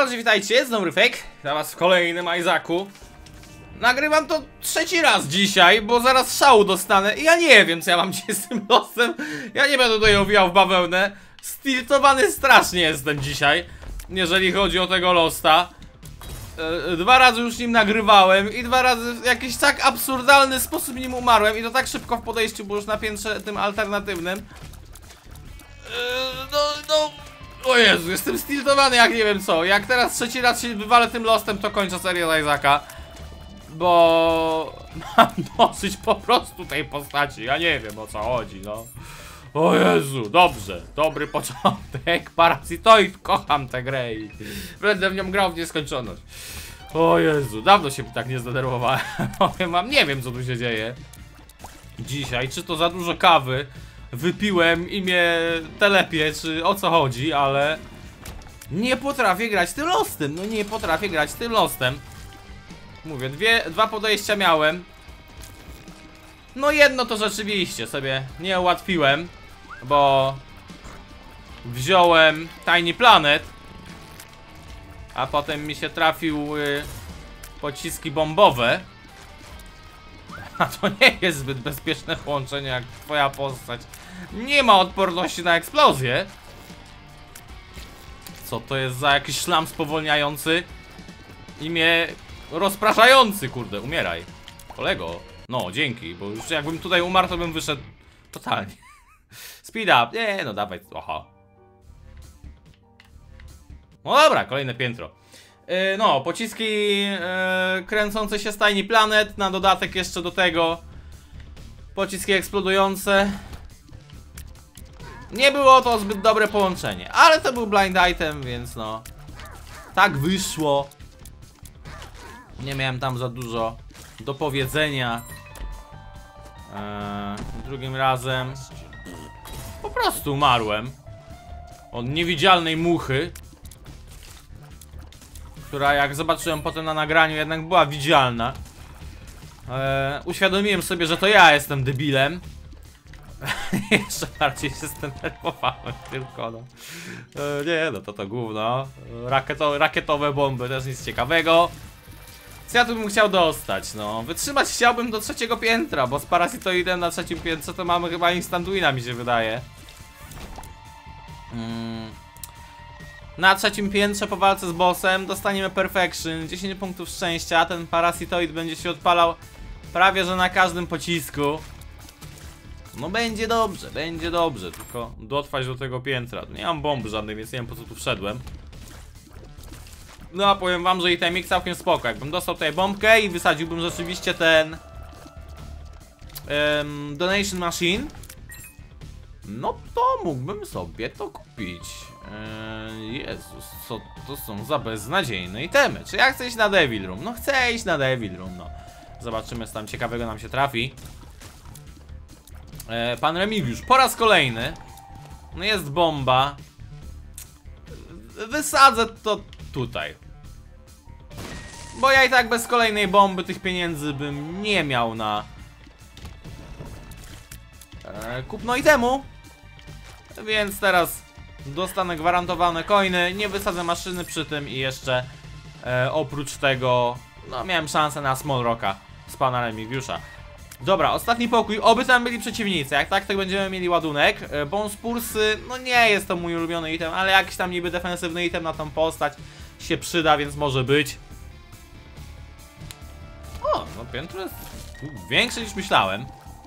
Drodzy, witajcie, znowu Ryfek, dla was w kolejnym Isaacu. Nagrywam to trzeci raz dzisiaj, bo zaraz szału dostanę i ja nie wiem, co ja mam dzisiaj z tym losem. Ja nie będę tutaj owijał w bawełnę. Stiltowany strasznie jestem dzisiaj, jeżeli chodzi o tego losta. Dwa razy już nim nagrywałem i dwa razy w jakiś tak absurdalny sposób nim umarłem. I to tak szybko w podejściu, bo już na piętrze tym alternatywnym. O Jezu, jestem stiltowany jak nie wiem co. Jak teraz trzeci raz się wywalę tym lostem, to kończę serię z Isaaca. Bo mam dosyć po prostu tej postaci. Ja nie wiem, o co chodzi, no. O Jezu, dobrze, dobry początek. Parasitoid, kocham tę grę i będę w nią grał w nieskończoność. O Jezu, dawno się tak nie zdenerwowałem. Powiem wam, nie wiem, co tu się dzieje dzisiaj, czy to za dużo kawy wypiłem i mnie telepie, czy o co chodzi, ale nie potrafię grać tym lostem. No nie potrafię grać tym lostem. Mówię, dwa podejścia miałem. No jedno to rzeczywiście sobie nie ułatwiłem, bo wziąłem Tiny Planet, a potem mi się trafiły pociski bombowe. A to nie jest zbyt bezpieczne połączenie, jak twoja postać nie ma odporności na eksplozję. Co to jest za jakiś szlam spowolniający i mnie rozpraszający, kurde, umieraj, kolego. No, dzięki, bo już jakbym tutaj umarł, to bym wyszedł totalnie. Speed up, nie, no dawaj, oha. No dobra, kolejne piętro. No, pociski kręcące się z Tiny Planet, na dodatek jeszcze do tego pociski eksplodujące. Nie było to zbyt dobre połączenie, ale to był blind item, więc no, tak wyszło. Nie miałem tam za dużo do powiedzenia. Drugim razem po prostu umarłem od niewidzialnej muchy, która, jak zobaczyłem potem na nagraniu, jednak była widzialna. Uświadomiłem sobie, że to ja jestem debilem. Jeszcze bardziej się zdenerwowałem tylko, no. Nie, no to gówno. Rakietowe bomby, też nic ciekawego. Co ja tu bym chciał dostać, no? Wytrzymać chciałbym do trzeciego piętra, bo z Parasitoidem na trzecim piętrze to mamy chyba instant wina, mi się wydaje. Na trzecim piętrze po walce z bossem dostaniemy Perfection, 10 punktów szczęścia. Ten Parasitoid będzie się odpalał prawie że na każdym pocisku. No będzie dobrze, tylko dotrwać do tego piętra. Tu nie mam bomby żadnej, więc nie wiem, po co tu wszedłem. No a powiem wam, że itemik całkiem spoko. Jakbym dostał tutaj bombkę i wysadziłbym rzeczywiście ten Donation Machine, no to mógłbym sobie to kupić. Jezus, co to są za beznadziejne itemy. Czy ja chcę iść na Devil Room? No chcę iść na Devil Room, no. Zobaczymy, co tam ciekawego nam się trafi. Pan Remigiusz, po raz kolejny. No jest bomba. Wysadzę to tutaj, bo ja i tak bez kolejnej bomby tych pieniędzy bym nie miał na kupno itemu. Więc teraz dostanę gwarantowane coiny, nie wysadzę maszyny przy tym i jeszcze oprócz tego, no miałem szansę na Small Rocka z pana Remigiusza. Dobra, ostatni pokój, oby tam byli przeciwnicy, jak tak to będziemy mieli ładunek. Bonspursy, no nie jest to mój ulubiony item, ale jakiś tam niby defensywny item na tą postać się przyda, więc może być. O, no piętro jest większe niż myślałem.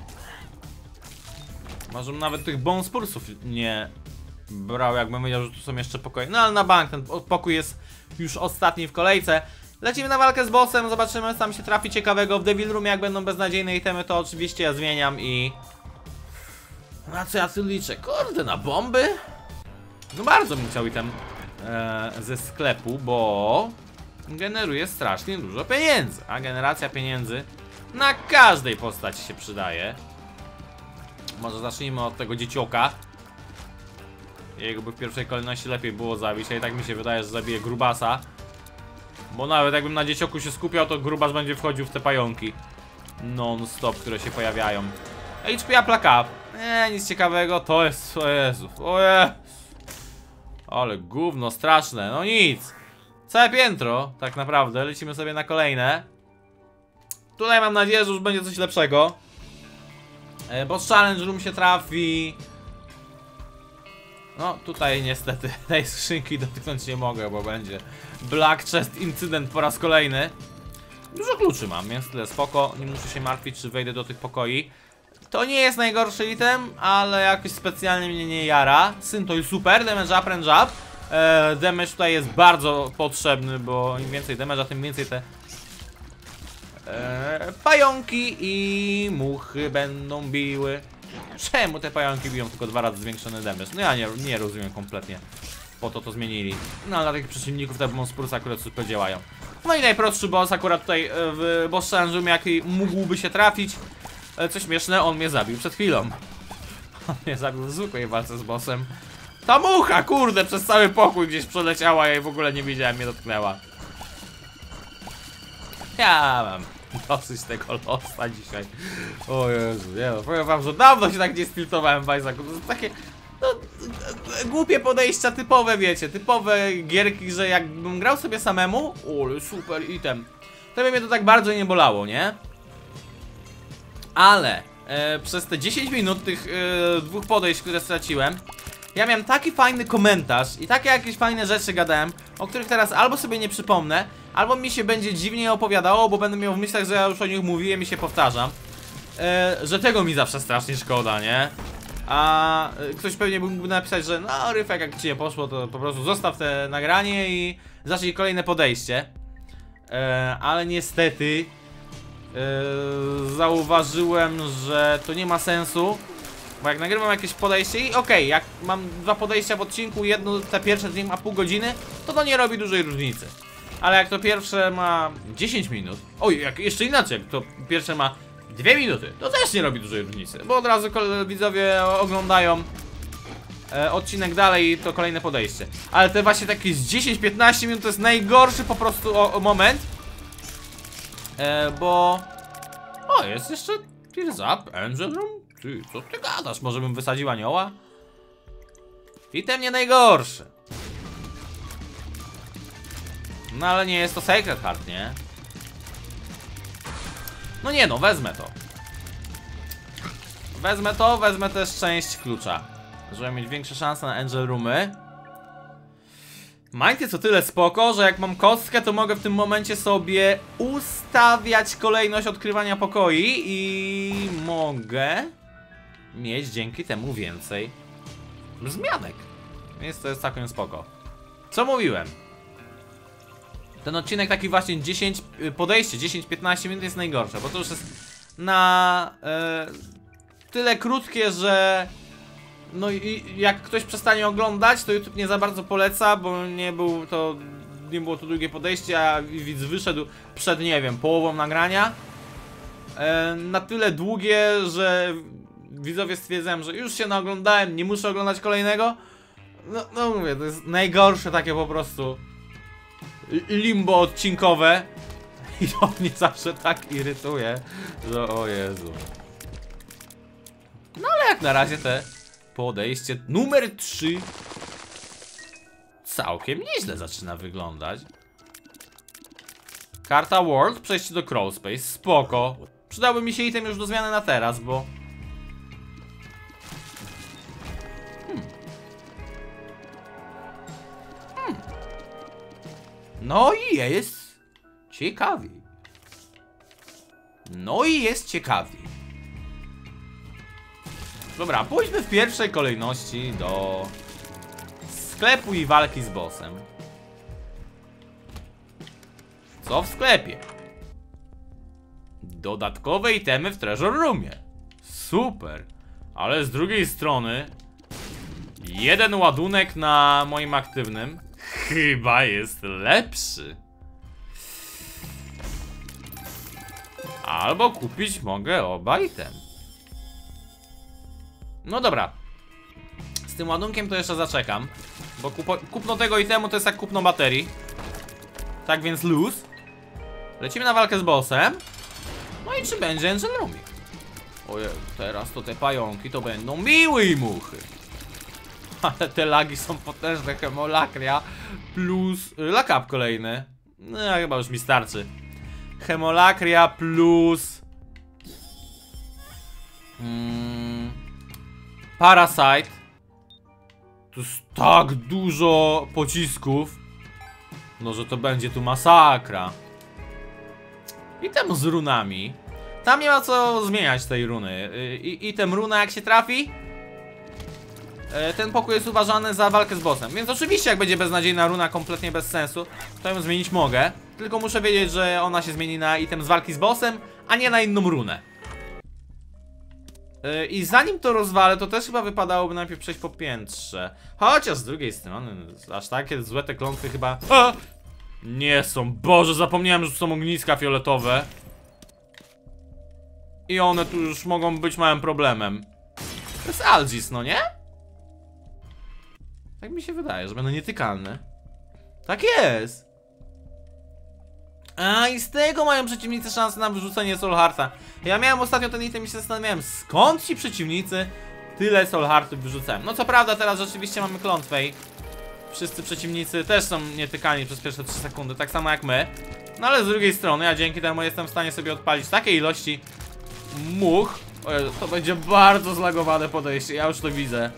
Może nawet tych Bonspursów nie brał, jakbym wiedział, że tu są jeszcze pokoje. No ale na bank, ten pokój jest już ostatni w kolejce. Lecimy na walkę z bossem, zobaczymy, co tam się trafi ciekawego w Devil Roomie. Jak będą beznadziejne itemy, to oczywiście ja zmieniam i... Na co ja tu liczę? Kurde, na bomby? No bardzo bym chciał item ze sklepu, bo generuje strasznie dużo pieniędzy. A generacja pieniędzy na każdej postaci się przydaje. Może zacznijmy od tego dziecioka. Jego by w pierwszej kolejności lepiej było zabić, a i tak mi się wydaje, że zabije grubasa. Bo nawet jakbym na dziecioku się skupiał, to grubas będzie wchodził w te pająki non-stop, które się pojawiają. HP Plaka. Nic ciekawego, to jest... O Jezu, o Jezu. Ale gówno straszne, no nic. całe piętro, tak naprawdę. Lecimy sobie na kolejne. Tutaj mam nadzieję, że już będzie coś lepszego. Boss Challenge Room się trafi. No, tutaj niestety tej skrzynki dotknąć nie mogę, bo będzie Black Chest Incydent po raz kolejny. Dużo kluczy mam, więc tyle spoko. Nie muszę się martwić, czy wejdę do tych pokoi. To nie jest najgorszy item, ale jakoś specjalnie mnie nie jara. Syn to jest super, damage up, range up. Damage tutaj jest bardzo potrzebny, bo im więcej damage'a, tym więcej te pająki i muchy będą biły. Czemu te pająki biją tylko 2 razy zwiększony damage? No ja nie rozumiem kompletnie. Po to zmienili. No ale dla tych przeciwników te monstrusy akurat super działają. No i najprostszy boss akurat tutaj w boss challenge, jaki mógłby się trafić. Co śmieszne, on mnie zabił przed chwilą. On mnie zabił w zwykłej walce z bossem. Ta mucha, kurde, przez cały pokój gdzieś przeleciała, ja jej w ogóle nie widziałem, mnie dotknęła. Ja mam dosyć tego losa dzisiaj. O Jezu, nie no, powiem wam, że dawno się tak nie stiltowałem w Isaacu. To są takie, no, głupie podejścia typowe, wiecie, typowe gierki, że jakbym grał sobie samemu, ale super item, to by mnie to tak bardzo nie bolało, nie? Ale przez te 10 minut tych 2 podejść, które straciłem, ja miałem taki fajny komentarz i takie jakieś fajne rzeczy gadałem, o których teraz albo sobie nie przypomnę, albo mi się będzie dziwnie opowiadało, bo będę miał w myślach, że ja już o nich mówiłem i się powtarzam. Że tego mi zawsze strasznie szkoda, nie? A ktoś pewnie mógłby napisać, że no Ryfek, jak ci nie poszło, to po prostu zostaw te nagranie i zacznij kolejne podejście. Ale niestety zauważyłem, że to nie ma sensu. Bo jak nagrywam jakieś podejście i okej, jak mam 2 podejścia w odcinku, jedno te pierwsze 2,5 godziny, to nie robi dużej różnicy. Ale jak to pierwsze ma 10 minut, oj, jak jeszcze inaczej, jak to pierwsze ma 2 minuty, to też nie robi dużej różnicy. Bo od razu widzowie oglądają odcinek dalej i to kolejne podejście. Ale te właśnie takie z 10-15 minut to jest najgorszy po prostu moment. Bo... O, jest jeszcze Tears Up, Angel Room? Ty, co ty gadasz? Może bym wysadził anioła? Item nie najgorszy. No ale nie jest to Sacred Heart, nie? No nie no, wezmę to. Wezmę też część klucza, żeby mieć większe szanse na Angel Roomy. Mind jest o tyle spoko, że jak mam kostkę, to mogę w tym momencie sobie ustawiać kolejność odkrywania pokoi i mogę mieć dzięki temu więcej zmianek. Więc to jest całkiem spoko. Co mówiłem? Ten odcinek taki właśnie 10, podejście 10-15 minut jest najgorsze, bo to już jest na tyle krótkie, że no i jak ktoś przestanie oglądać, to YouTube nie za bardzo poleca, bo nie było to długie podejście, a widz wyszedł przed, nie wiem, połową nagrania. Na tyle długie, że widzowie stwierdzają, że już się naoglądałem, nie muszę oglądać kolejnego. No mówię, to jest najgorsze takie po prostu limbo odcinkowe. I to mnie zawsze tak irytuje, że o Jezu. No ale jak na razie te podejście numer 3 całkiem nieźle zaczyna wyglądać. Karta World, przejście do Crawl Space, spoko. Przydałby mi się item już do zmiany na teraz, bo... No i jest ciekawiej. Dobra, pójdźmy w pierwszej kolejności do sklepu i walki z bossem. Co w sklepie? Dodatkowe itemy w Treasure Roomie. Super. Ale z drugiej strony jeden ładunek na moim aktywnym chyba jest lepszy. Albo kupić mogę oba item. No dobra. Z tym ładunkiem to jeszcze zaczekam, bo kupno tego itemu to jest jak kupno baterii. Tak więc luz. Lecimy na walkę z bossem. No i czy będzie Angel Roomie? Ojej, teraz to te pająki to będą miłe i muchy. Ale te lagi są potężne. Hemolakria plus lock up kolejny. No chyba już mi starczy. Hemolakria plus Parasite. Tu jest tak dużo pocisków. No, że to będzie tu masakra. I tam z runami. Tam nie ma co zmieniać tej runy. I tem runa jak się trafi, ten pokój jest uważany za walkę z bossem. Więc oczywiście jak będzie beznadziejna runa, kompletnie bez sensu, to ją zmienić mogę. Tylko muszę wiedzieć, że ona się zmieni na item z walki z bossem, a nie na inną runę. I zanim to rozwalę, to też chyba wypadałoby najpierw przejść po piętrze. Chociaż z drugiej strony, aż takie złe te klątwy chyba... A! Nie są, Boże, zapomniałem, że są ogniska fioletowe. I one tu już mogą być małym problemem. To jest Algis, no nie? Tak mi się wydaje, że będą nietykalne. Tak jest. A i z tego mają przeciwnicy szansę na wyrzucenie Soulhearta. Ja miałem ostatnio ten item i się zastanawiałem, skąd ci przeciwnicy tyle Soulheartów wyrzucają. No co prawda teraz rzeczywiście mamy klątwę i wszyscy przeciwnicy też są nietykalni przez pierwsze 3 sekundy, tak samo jak my. No ale z drugiej strony ja dzięki temu jestem w stanie sobie odpalić takiej ilości much. O Jezu, to będzie bardzo zlagowane podejście, ja już to widzę.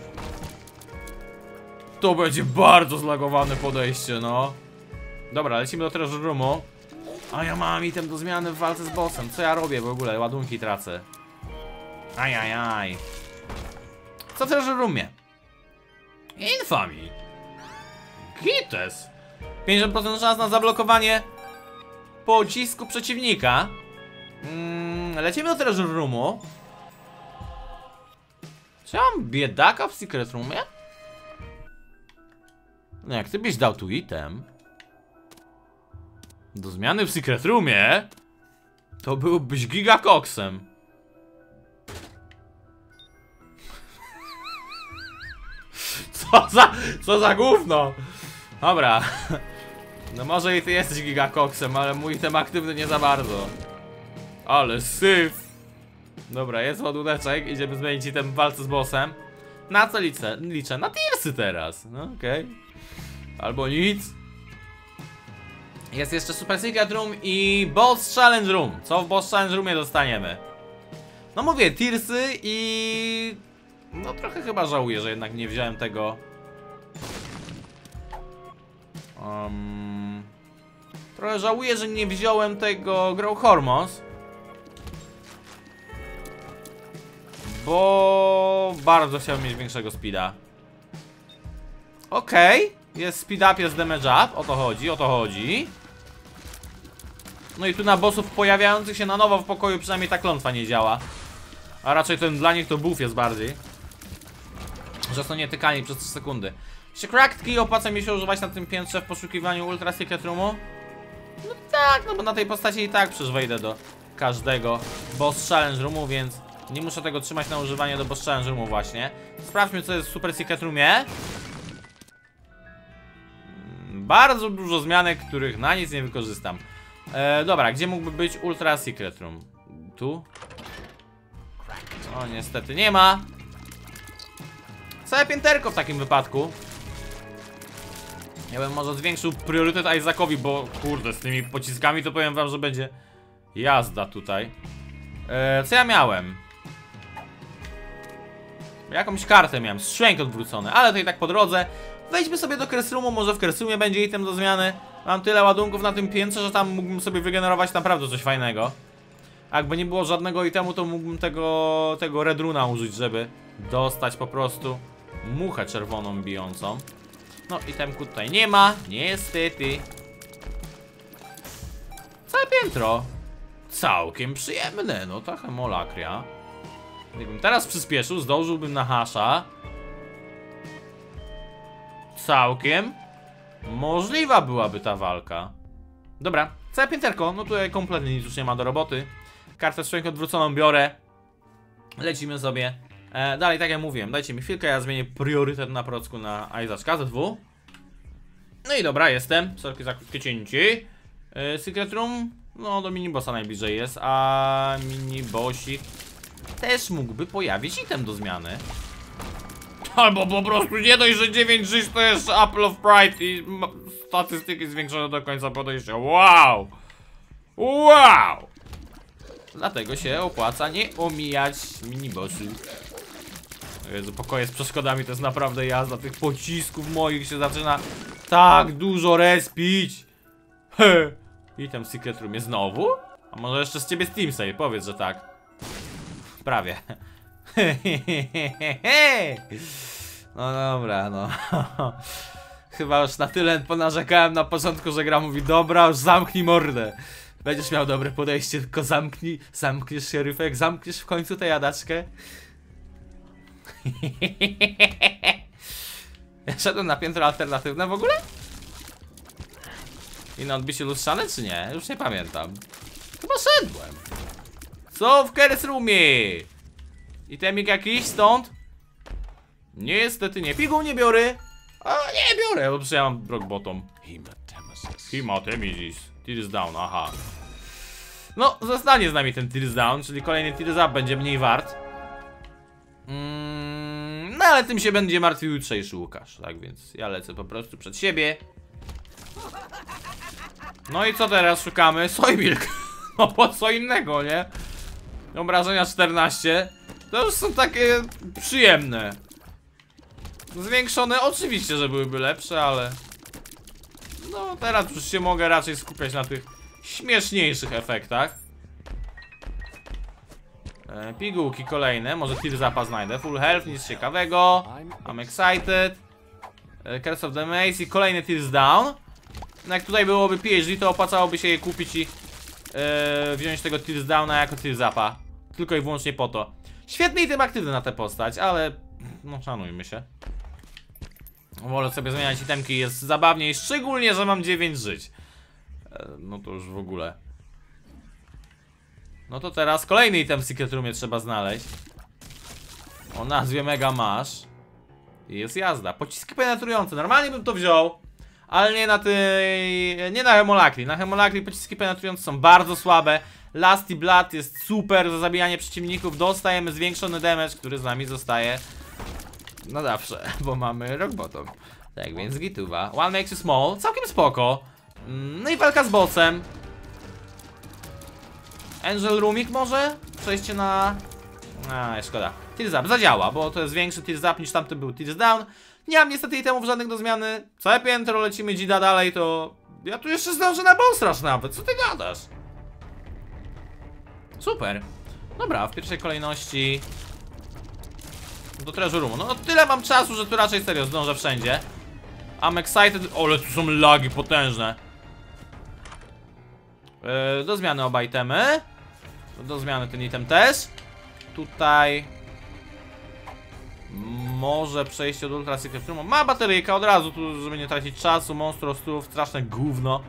To będzie bardzo zlagowane podejście, no. Dobra, lecimy do treasure roomu. A ja mam item do zmiany w walce z bossem. Co ja robię w ogóle? Ładunki tracę. Ajajaj. Co w treasure roomie? Infamy. Gites. 50% szans na zablokowanie pocisku przeciwnika. Lecimy do treasure roomu. Czy ja mam biedaka w secret roomie? No jak ty byś dał tu item do zmiany w secret roomie, to byłbyś gigakoksem. Co za gówno. Dobra. No może i ty jesteś gigakoksem, ale mój item aktywny nie za bardzo. Ale syf. Dobra, jest ładuneczek, idziemy zmienić item w walce z bossem. Na co liczę? Liczę na tirsy teraz. No okej. Albo nic. Jest jeszcze Super Secret Room i Boss Challenge Room. Co w Boss Challenge Roomie dostaniemy? No mówię, tirsy i... No trochę chyba żałuję, że jednak nie wziąłem tego... Trochę żałuję, że nie wziąłem tego Grow Hormones. Bo... bardzo chciałem mieć większego speeda. Okej. Jest speed up, jest damage up. O to chodzi, o to chodzi. No i tu na bossów pojawiających się na nowo w pokoju przynajmniej ta klątwa nie działa. A raczej ten dla nich to buff jest bardziej. Że są nietykani przez 3 sekundy. Czy Cracked Key opłaca mi się używać na tym piętrze w poszukiwaniu Ultra Secret Roomu? No tak, no bo na tej postaci i tak przecież wejdę do każdego Boss Challenge Roomu, więc nie muszę tego trzymać na używanie do Boss Challenge Roomu właśnie. Sprawdźmy, co jest w Super Secret Roomie. Bardzo dużo zmianek, których na nic nie wykorzystam. Dobra, gdzie mógłby być Ultra Secret Room? Tu? O, niestety nie ma. Całe pięterko w takim wypadku. Ja bym może zwiększył priorytet Isaacowi, bo kurde, z tymi pociskami to powiem wam, że będzie jazda tutaj. Co ja miałem? Jakąś kartę miałem, strzęk odwrócony, ale to i tak po drodze. Wejdźmy sobie do Crest-Roomu, może w Crest-Roomie będzie item do zmiany. Mam tyle ładunków na tym piętrze, że tam mógłbym sobie wygenerować naprawdę coś fajnego. A jakby nie było żadnego itemu, to mógłbym tego Red Runa użyć, żeby dostać po prostu muchę czerwoną bijącą. No itemku tutaj nie ma, niestety. Całe piętro. Całkiem przyjemne, no ta hemolakria. Gdybym teraz przyspieszył, zdążyłbym na hasza. Całkiem możliwa byłaby ta walka. Dobra, całe pięterko, no tutaj kompletnie nic już nie ma do roboty. Kartę strzęk odwróconą biorę. Lecimy sobie dalej, tak jak mówiłem, dajcie mi chwilkę, ja zmienię priorytet na procku na Isaaczka ZW. No i dobra, jestem. Sorki za krótkie cięcie. Secret Room, no do minibossa najbliżej jest, a minibossik też mógłby pojawić item do zmiany. Albo po prostu nie dość, że 9 żyć to jeszcze Apple of Pride i statystyki zwiększone do końca podejścia. Wow! Wow! Dlatego się opłaca nie omijać minibossów. Jezu, pokoje z przeszkodami to jest naprawdę jazda. Tych pocisków moich się zaczyna tak dużo respić. He. I tam w Secret Roomie znowu? A może jeszcze z ciebie Steam save? Powiedz, że tak. Prawie. No dobra, no. Chyba już na tyle ponarzekałem na początku, że gra mówi: dobra, już zamknij mordę. Będziesz miał dobre podejście, tylko zamkniesz szeryfek, zamkniesz w końcu tę jadaczkę. Ja szedłem na piętro alternatywne w ogóle? I na odbicie lustrzane czy nie? Już nie pamiętam. Chyba szedłem. Co w Keres Roomie? Itemik jakiś stąd? Niestety nie. Piguł nie biorę. A nie biorę, bo przecież ja mam rock bottom. Hematemesis. Tears down, aha. No, zostanie z nami ten Tears down, czyli kolejny Tears up będzie mniej wart. No ale tym się będzie martwił jutrzejszy Łukasz. Tak więc ja lecę po prostu przed siebie. No i co teraz szukamy? Soymilk. No po co innego, nie? Obrażenia 14. To już są takie przyjemne. Zwiększone oczywiście, że byłyby lepsze, ale no teraz już się mogę raczej skupiać na tych śmieszniejszych efektach. Pigułki kolejne, może Tears Upa znajdę. Full health, nic ciekawego. I'm excited. Curse of the Maze i kolejny Tears Down. No jak tutaj byłoby PhD, to opłacałoby się je kupić i wziąć tego Tears Downa jako Tears Upa. Tylko i wyłącznie po to. Świetny item aktywny na tę postać, ale no szanujmy się. Wolę sobie zmieniać itemki, jest zabawniej, szczególnie, że mam 9 żyć. No to już w ogóle. No to teraz kolejny item w Secret Roomie trzeba znaleźć. O nazwie Mega Mash. I jest jazda. Pociski penetrujące. Normalnie bym to wziął, ale nie na tej... nie na Hemolakri. Na Hemolakri pociski penetrujące są bardzo słabe. Lusty Blood jest super za zabijanie przeciwników. Dostajemy zwiększony damage, który z nami zostaje na zawsze, bo mamy rock bottom. Tak więc gituwa. One makes you small. Całkiem spoko. No i walka z bossem. Angel Roomik może? Przejście na... szkoda. Tears Up zadziała, bo to jest większy Tears Up niż tamten był Tears Down. Nie mam niestety itemów żadnych do zmiany. Całe piętro, lecimy dzida dalej, to... ja tu jeszcze zdążę na boss rush nawet, co ty gadasz? Super. Dobra, w pierwszej kolejności do Treasure Roomu. No tyle mam czasu, że tu raczej serio zdążę wszędzie. I'm excited. Ale tu są lagi potężne. Do zmiany oba itemy. Do zmiany ten item też. Tutaj może przejście do Ultra Secret Roomu. Ma bateryjka od razu tu, żeby nie tracić czasu. Monstrostów, straszne gówno.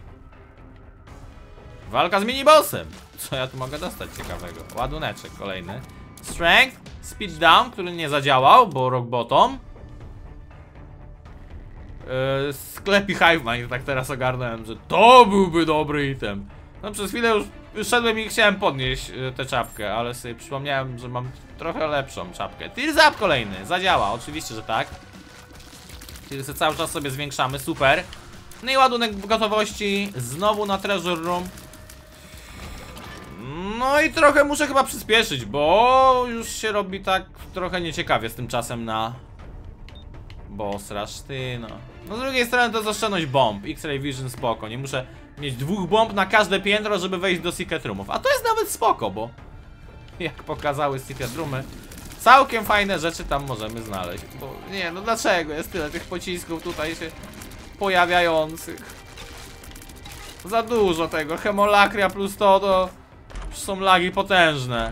Walka z minibossem. Co ja tu mogę dostać ciekawego? Ładuneczek kolejny. Strength, speed down, który nie zadziałał, bo rock bottom. Sklep i Hive Mind, tak teraz ogarnąłem, że to byłby dobry item. No przez chwilę już szedłem i chciałem podnieść tę czapkę, ale sobie przypomniałem, że mam trochę lepszą czapkę. Tears Up kolejny, zadziała, oczywiście, że tak. Tearsy cały czas sobie zwiększamy, super. No i ładunek w gotowości, znowu na Treasure Room. No i trochę muszę chyba przyspieszyć, bo już się robi tak trochę nieciekawie z tym czasem na boss rush, ty no. No z drugiej strony to jest oszczędność bomb, X-Ray Vision spoko, nie muszę mieć 2 bomb na każde piętro, żeby wejść do Secret Roomów. A to jest nawet spoko, bo jak pokazały Secret Roomy, całkiem fajne rzeczy tam możemy znaleźć. Bo nie, no dlaczego jest tyle tych pocisków tutaj się pojawiających? Za dużo tego, Hemolakria plus to są lagi potężne.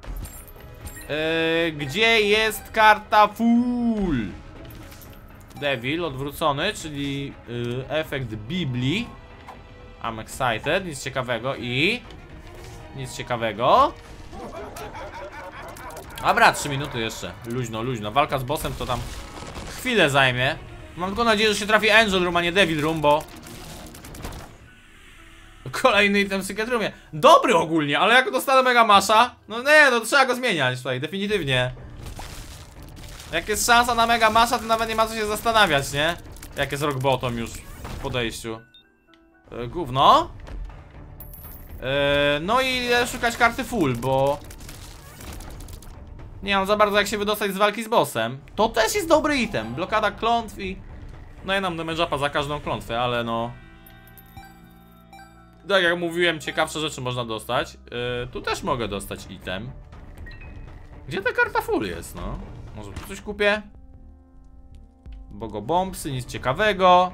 Gdzie jest karta full? Devil odwrócony, czyli efekt Biblii. I'm excited, nic ciekawego i... nic ciekawego. Dobra, 3 minuty jeszcze. Luźno, luźno. Walka z bossem to tam chwilę zajmie. Mam tylko nadzieję, że się trafi Angel Room, a nie Devil Room, bo... kolejny item w Secret Roomie. Dobry ogólnie, ale jak dostanę Mega Masha, no nie, no trzeba go zmieniać tutaj, definitywnie. Jak jest szansa na mega masza, to nawet nie ma co się zastanawiać, nie? Jak jest rock bottom już w podejściu. Gówno. No i szukać karty full, bo nie mam za bardzo jak się wydostać z walki z bossem. To też jest dobry item. Blokada klątw i no i nam damage upa za każdą klątwę, ale no tak jak mówiłem, ciekawsze rzeczy można dostać. Tu też mogę dostać item. Gdzie ta karta full jest, no? Może tu coś kupię? Bogo bombsy, nic ciekawego.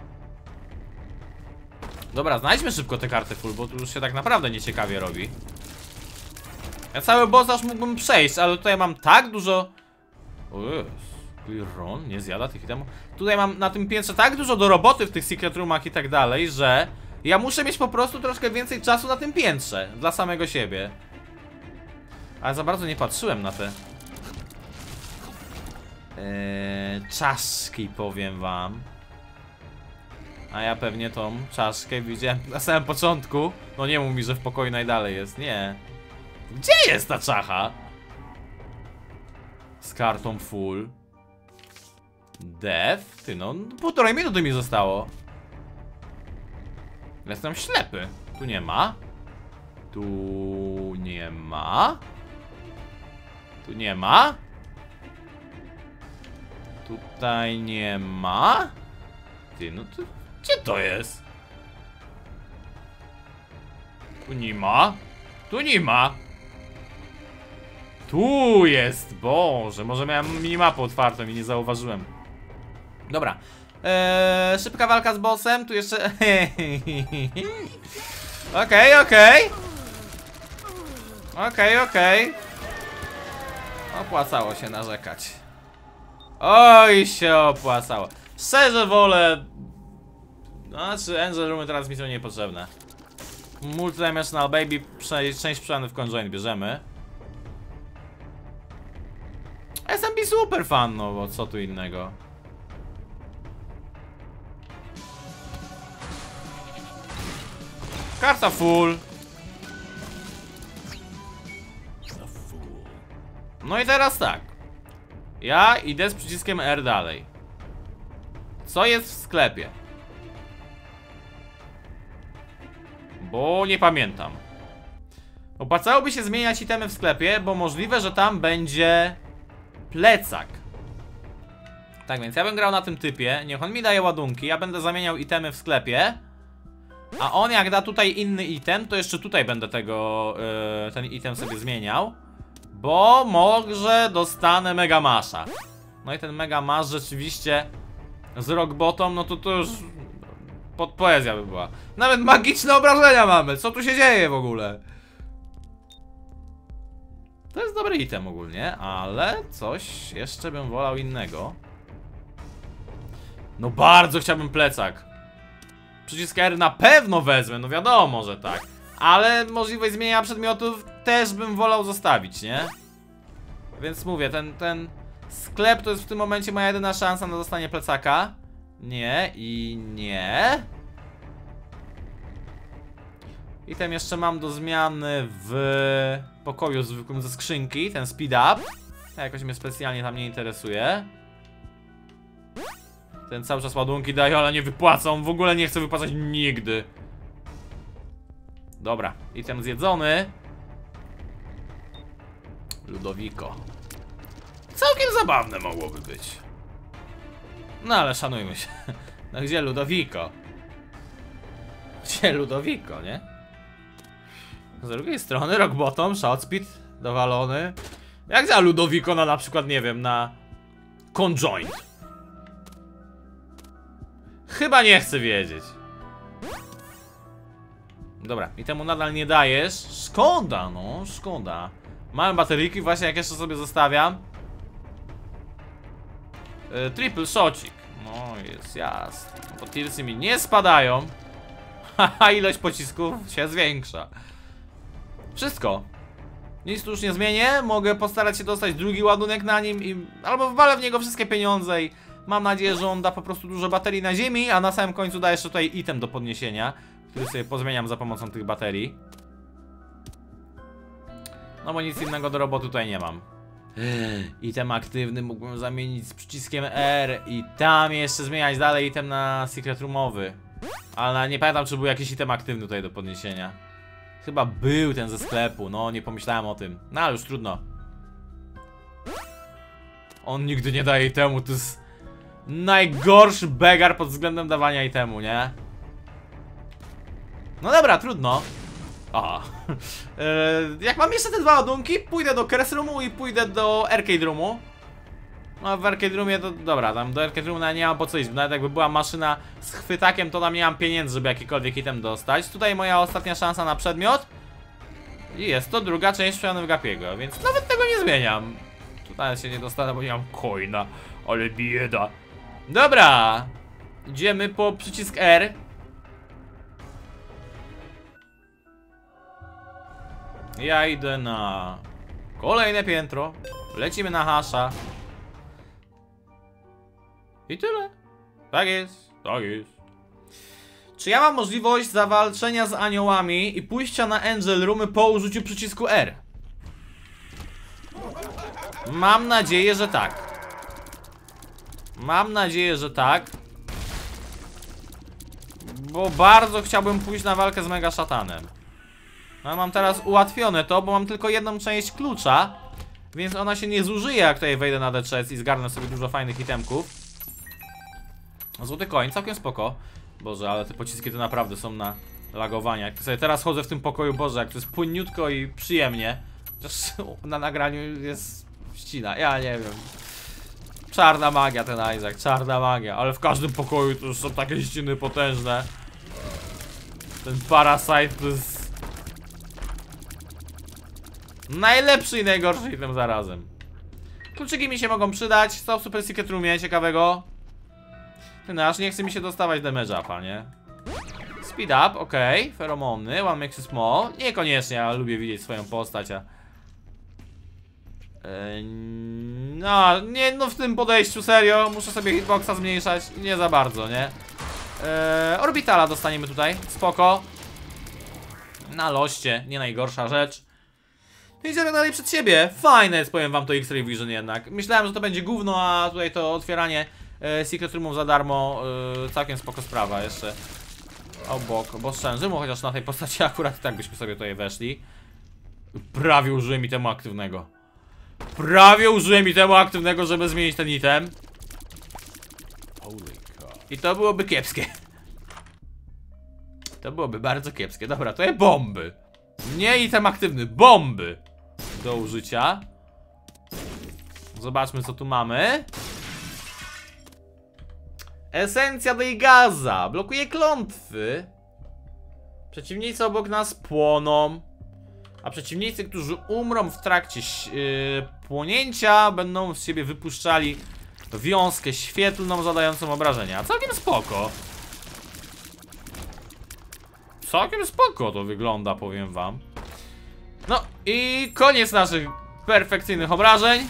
Dobra, znajdźmy szybko te karty full, bo tu już się tak naprawdę nieciekawie robi. Ja cały boss aż mógłbym przejść, ale tutaj mam tak dużo... O jest, Ron nie zjada tych itemów. Tutaj mam na tym piętrze tak dużo do roboty w tych secret roomach i tak dalej, że ja muszę mieć po prostu troszkę więcej czasu na tym piętrze. Dla samego siebie. Ale za bardzo nie patrzyłem na te czaszki, powiem wam. A ja pewnie tą czaszkę widziałem na samym początku. No nie mów mi, że w pokoju najdalej jest, nie. Gdzie jest ta czacha? Z kartą full. Death? Ty no, 1,5 minuty mi zostało. Jestem ślepy. Tu nie ma. Tu nie ma. Tu nie ma. Tutaj nie ma. Ty no to... Gdzie to jest? Tu nie ma. Tu nie ma. Tu jest. Boże, może miałem minimapę otwartą i nie zauważyłem. Dobra. Szybka walka z bossem. Tu jeszcze... Okej. Opłacało się narzekać. Oj, się opłacało. Szczerze wolę... Znaczy, Angel Roomy teraz mi są niepotrzebne. Multidimensional Baby, część przejany w Conjoint bierzemy. SMB super fan, no bo co tu innego. Karta full. No i teraz tak. Ja idę z przyciskiem R dalej. Co jest w sklepie? Bo nie pamiętam. Opłacałoby się zmieniać itemy w sklepie, bo możliwe, że tam będzie plecak. Tak więc ja bym grał na tym typie. Niech on mi daje ładunki, ja będę zamieniał itemy w sklepie. A on jak da tutaj inny item, to jeszcze tutaj będę tego ten item sobie zmieniał. Bo może dostanę mega masza. No i ten mega masz rzeczywiście z rock bottom, no to już poezja by była. Nawet magiczne obrażenia mamy, co tu się dzieje w ogóle? To jest dobry item ogólnie, ale coś jeszcze bym wolał innego. No bardzo chciałbym plecak. Przycisk R na pewno wezmę, no wiadomo, że tak. Ale możliwość zmienienia przedmiotów też bym wolał zostawić, nie? Więc mówię, ten sklep to jest w tym momencie moja jedyna szansa na dostanie plecaka. Nie i nie. Item jeszcze mam do zmiany w pokoju zwykłym ze skrzynki, ten speed up. Jakoś mnie specjalnie tam nie interesuje. Ten cały czas ładunki daje, ale nie wypłacą. W ogóle nie chcę wypłacać nigdy. Dobra, item zjedzony. Ludowiko. Całkiem zabawne mogłoby być. No ale szanujmy się. No gdzie Ludowiko? Gdzie Ludowiko, nie? Z drugiej strony rock bottom, shot speed dowalony. Jak za Ludowiko na przykład, nie wiem, na Conjoint? Chyba nie chcę wiedzieć. Dobra, i temu nadal nie dajesz. Szkoda, no, szkoda. Mamy bateryjki, właśnie jak jeszcze sobie zostawiam. Triple shocik. No jest jasne. Bo tilsy mi nie spadają. Haha, ilość pocisków się zwiększa. Wszystko. Nic tu już nie zmienię. Mogę postarać się dostać drugi ładunek na nim i albo wwalę w niego wszystkie pieniądze i mam nadzieję, że on da po prostu dużo baterii na ziemi, a na samym końcu da jeszcze tutaj item do podniesienia, który sobie pozmieniam za pomocą tych baterii. No bo nic innego do roboty tutaj nie mam. Item aktywny mógłbym zamienić z przyciskiem R i tam jeszcze zmieniać dalej item na secret roomowy. Ale nie pamiętam, czy był jakiś item aktywny tutaj do podniesienia. Chyba był ten ze sklepu, no nie pomyślałem o tym. No ale już trudno. On nigdy nie daje itemu, to jest najgorszy begar pod względem dawania itemu, nie? No dobra, trudno. Aha. Jak mam jeszcze te dwa ładunki, pójdę do Curse Roomu i pójdę do Arcade Roomu. No w Arcade Roomie to dobra, tam do Arcade Roomu nie mam po co iść, bo nawet jakby była maszyna z chwytakiem, to tam nie mam pieniędzy, żeby jakikolwiek item dostać. Tutaj moja ostatnia szansa na przedmiot. I jest to druga część Przejawy Gapiego, więc nawet tego nie zmieniam. Tutaj się nie dostanę, bo nie mam coina, ale bieda. Dobra, idziemy po przycisk R. Ja idę na kolejne piętro. Lecimy na hasza. I tyle. Tak jest, tak jest. Czy ja mam możliwość zawalczenia z aniołami i pójścia na Angel Roomy po użyciu przycisku R? Mam nadzieję, że tak. Mam nadzieję, że tak. Bo bardzo chciałbym pójść na walkę z Mega Szatanem. No, mam teraz ułatwione to, bo mam tylko jedną część klucza, więc ona się nie zużyje, jak tutaj wejdę na D3 i zgarnę sobie dużo fajnych itemków. Złoty koń, całkiem spoko. Boże, ale te pociski to naprawdę są na lagowanie. Jak sobie teraz chodzę w tym pokoju, Boże, jak to jest płynniutko i przyjemnie. Chociaż na nagraniu jest ścina, ja nie wiem. Czarna magia ten Isaac, czarna magia. Ale w każdym pokoju to już są takie ściny potężne. Ten Parasite to jest najlepszy i najgorszy item zarazem. Kluczyki mi się mogą przydać. Co w Super Secret Roomie ciekawego? No aż nie chce mi się dostawać damage upa, nie? Speed up, okej. Feromony, one makes you small. Niekoniecznie, ja lubię widzieć swoją postać, a... No, nie, no w tym podejściu, serio. Muszę sobie hitboxa zmniejszać. Nie za bardzo, nie? Orbitala dostaniemy tutaj. Spoko. Na loście, nie najgorsza rzecz. Idziemy dalej przed siebie. Fajne jest, powiem wam, to X-Ray Vision jednak. Myślałem, że to będzie gówno, a tutaj to otwieranie Secret Roomów za darmo, całkiem spoko sprawa jeszcze. Obok, bo szczęrzymu, chociaż na tej postaci akurat tak byśmy sobie tutaj weszli. Prawie użyłem itemu aktywnego. Prawie użyłem itemu aktywnego, żeby zmienić ten item. I to byłoby kiepskie. To byłoby bardzo kiepskie. Dobra, to jest bomby. Nie item aktywny, bomby do użycia. Zobaczmy, co tu mamy. Esencja Deigaza. Blokuje klątwy. Przeciwnicy obok nas płoną. A przeciwnicy, którzy umrą w trakcie płonięcia, będą z siebie wypuszczali wiązkę świetlną zadającą obrażenia. Całkiem spoko. Całkiem spoko to wygląda, powiem wam. No i koniec naszych perfekcyjnych obrażeń.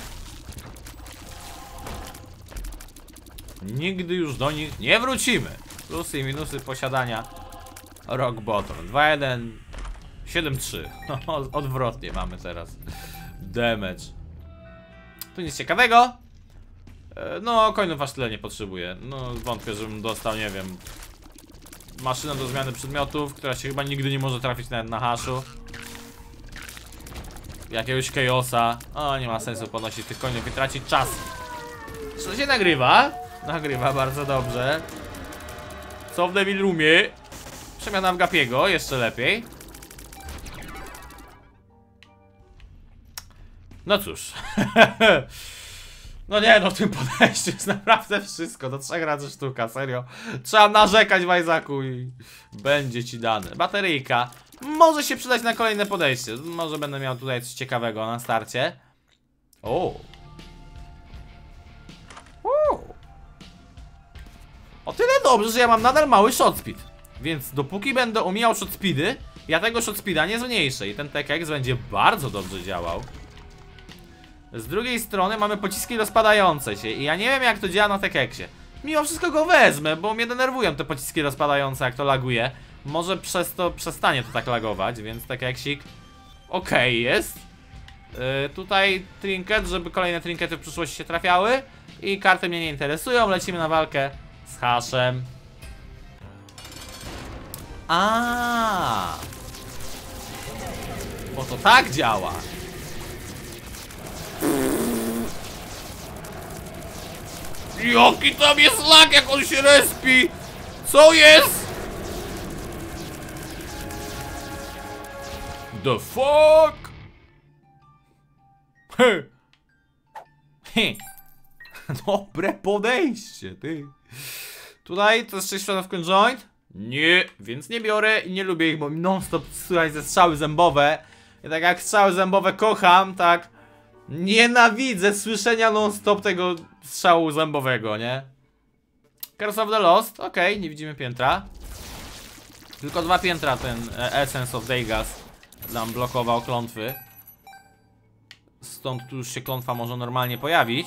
Nigdy już do nich nie wrócimy. Plusy i minusy posiadania Rock Bottom. 2-1 7-3. Odwrotnie mamy teraz damage. Tu nic ciekawego. No, coinów aż tyle nie potrzebuję. No, wątpię, żebym dostał, nie wiem, maszynę do zmiany przedmiotów, która się chyba nigdy nie może trafić nawet na haszu. Jakiegoś chaosa. O, nie ma sensu podnosić tych coinów i tracić czas. Czy to się nagrywa? Nagrywa bardzo dobrze. Co w Devil Roomie? Przemiana w Gapiego, jeszcze lepiej. No cóż. No nie, no w tym podejściu jest naprawdę wszystko. Do 3 razy sztuka, serio. Trzeba narzekać w Isaacu i będzie ci dane. Bateryjka może się przydać na kolejne podejście. Może będę miał tutaj coś ciekawego na starcie. O tyle dobrze, że ja mam nadal mały shot speed. Więc dopóki będę omijał shot speedy, ja tego shot speeda nie zmniejszę. I ten TKX będzie bardzo dobrze działał. Z drugiej strony mamy pociski rozpadające się i ja nie wiem, jak to działa na TKX-ie. Mimo wszystko go wezmę, bo mnie denerwują te pociski rozpadające, jak to laguje. Może przez to przestanie to tak lagować, więc TKX-ik okej jest. Tutaj trinket, żeby kolejne trinkety w przyszłości się trafiały. I karty mnie nie interesują, lecimy na walkę z haszem. Bo to tak działa. Jaki tam jest lag, jak on się respi? Co jest? The fuck? Dobre podejście, ty. Tutaj to jest 6 w conjoint? Nie, więc nie biorę i nie lubię ich, bo non stop słychać ze strzały zębowe. I tak jak strzały zębowe kocham, tak nienawidzę słyszenia non stop tego strzału zębowego, nie? Curse of the Lost, okej, nie widzimy piętra. Tylko 2 piętra ten Essence of Deigas nam blokował klątwy. Stąd tu już się klątwa może normalnie pojawić.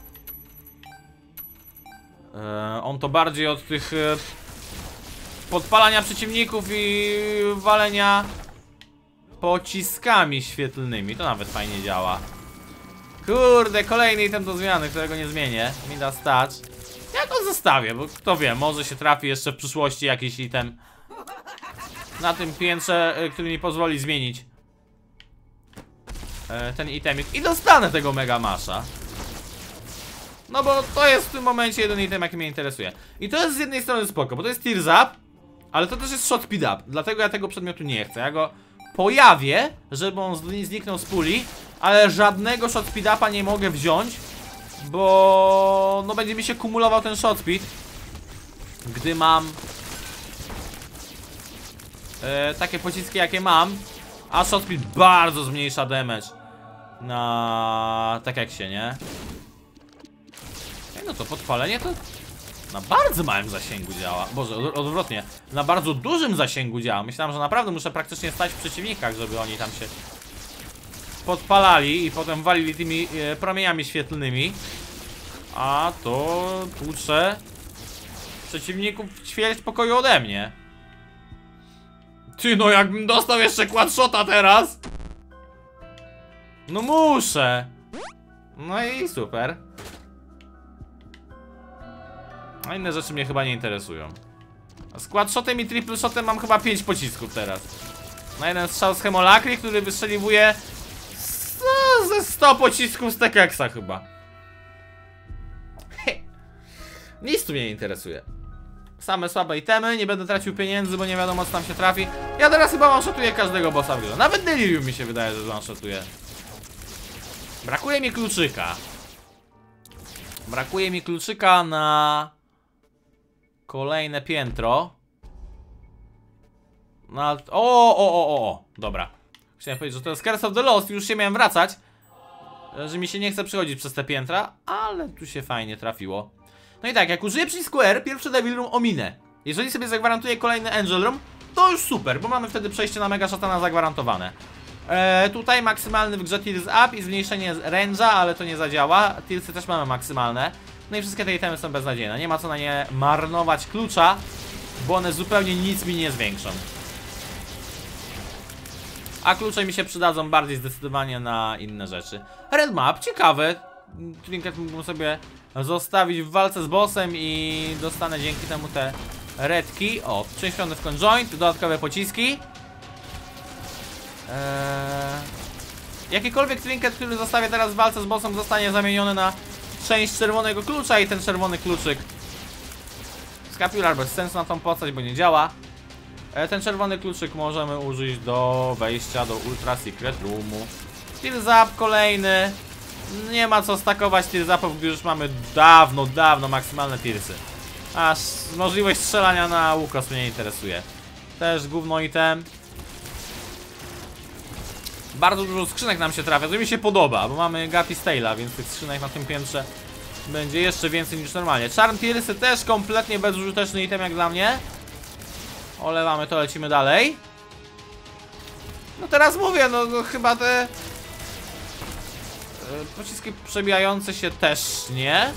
On to bardziej od tych podpalania przeciwników i walenia pociskami świetlnymi. To nawet fajnie działa. Kurde, kolejny item do zmiany, którego nie zmienię. Midas Touch. Ja go zostawię, bo kto wie, może się trafi jeszcze w przyszłości jakiś item na tym piętrze, który mi pozwoli zmienić ten itemik. I dostanę tego Mega Masha. No bo to jest w tym momencie jeden item, jaki mnie interesuje. I to jest z jednej strony spoko, bo to jest Tears Up, ale to też jest Shot Speed Up. Dlatego ja tego przedmiotu nie chcę. Ja go pojawię, żeby on zniknął z puli, ale żadnego Shot Speed Upa nie mogę wziąć, bo no będzie mi się kumulował ten Shot Speed, gdy mam takie pociski, jakie mam. A Shot Speed bardzo zmniejsza damage na tak jak się, nie? No to podpalenie to na bardzo małym zasięgu działa. Boże, odwrotnie, na bardzo dużym zasięgu działa. Myślałem, że naprawdę muszę praktycznie stać w przeciwnikach, żeby oni tam się podpalali i potem walili tymi promieniami świetlnymi. A to tłucze przeciwników ćwierć pokoju ode mnie. Ty, no jakbym dostał jeszcze quadshota teraz. No muszę. No i super. A inne rzeczy mnie chyba nie interesują. A z quadshotem i triple shotem mam chyba 5 pocisków teraz. Na jeden strzał z Hemolakri, który wystrzeliwuje ze 100 pocisków z Tekeksa chyba. Nic tu mnie nie interesuje. Same słabe itemy, nie będę tracił pieniędzy, bo nie wiadomo co tam się trafi. Ja teraz chyba one-shotuję każdego bossa w grze. Nawet Delirium mi się wydaje, że one-shotuję. Brakuje mi kluczyka. Brakuje mi kluczyka na kolejne piętro. Na... O, dobra. Chciałem powiedzieć, że to jest Curse of the Lost. Już się miałem wracać, że mi się nie chce przechodzić przez te piętra, ale tu się fajnie trafiło. No i tak, jak użyję przycisku R, pierwszy Devil Room ominę. Jeżeli sobie zagwarantuję kolejny Angel Room, to już super, bo mamy wtedy przejście na Mega Szatana zagwarantowane. Tutaj maksymalny w grze Tears Up i zmniejszenie range'a, ale to nie zadziała. Tearsy też mamy maksymalne. No i wszystkie te itemy są beznadziejne. Nie ma co na nie marnować klucza, bo one zupełnie nic mi nie zwiększą. A klucze mi się przydadzą bardziej zdecydowanie na inne rzeczy. Red Map, ciekawe. Trinket mógłbym sobie zostawić w walce z bossem i dostanę dzięki temu te redki. O, przeniesiony w conjoint, dodatkowe pociski. Jakikolwiek trinket, który zostawię teraz w walce z bossem, zostanie zamieniony na część czerwonego klucza i ten czerwony kluczyk. Scapular bez sensu na tą postać, bo nie działa. Ten czerwony kluczyk możemy użyć do wejścia do Ultra Secret Roomu. Tears Up kolejny. Nie ma co stakować Tears Upów, gdy już mamy dawno maksymalne Tearsy. Aż możliwość strzelania na łukos mnie nie interesuje. Też gówno item. Bardzo dużo skrzynek nam się trafia, to mi się podoba, bo mamy Gappy Stale'a, więc tych skrzynek na tym piętrze będzie jeszcze więcej niż normalnie. Charm Tearsy też kompletnie bezużyteczny item jak dla mnie. Olewamy to, lecimy dalej. No teraz mówię, no chyba te pociski przebijające się też nie.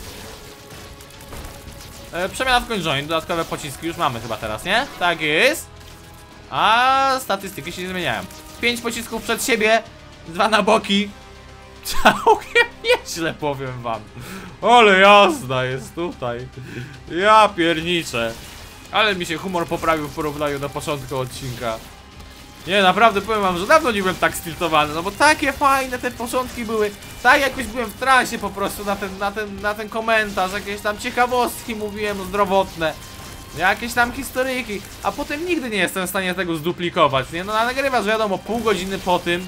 Przemiana w conjoint, dodatkowe pociski już mamy chyba teraz, nie? Tak jest. A statystyki się nie zmieniają. 5 pocisków przed siebie, 2 na boki. Całkiem nieźle, powiem wam. Ale jazda jest tutaj. Ja pierniczę. Ale mi się humor poprawił w porównaniu do początku odcinka. Nie, naprawdę powiem wam, że dawno nie byłem tak stiltowany, no bo takie fajne te początki były. Tak jakoś byłem w transie po prostu na ten komentarz, jakieś tam ciekawostki mówiłem zdrowotne. Jakieś tam historyjki, a potem nigdy nie jestem w stanie tego zduplikować, nie? No nagrywasz wiadomo pół godziny po tym.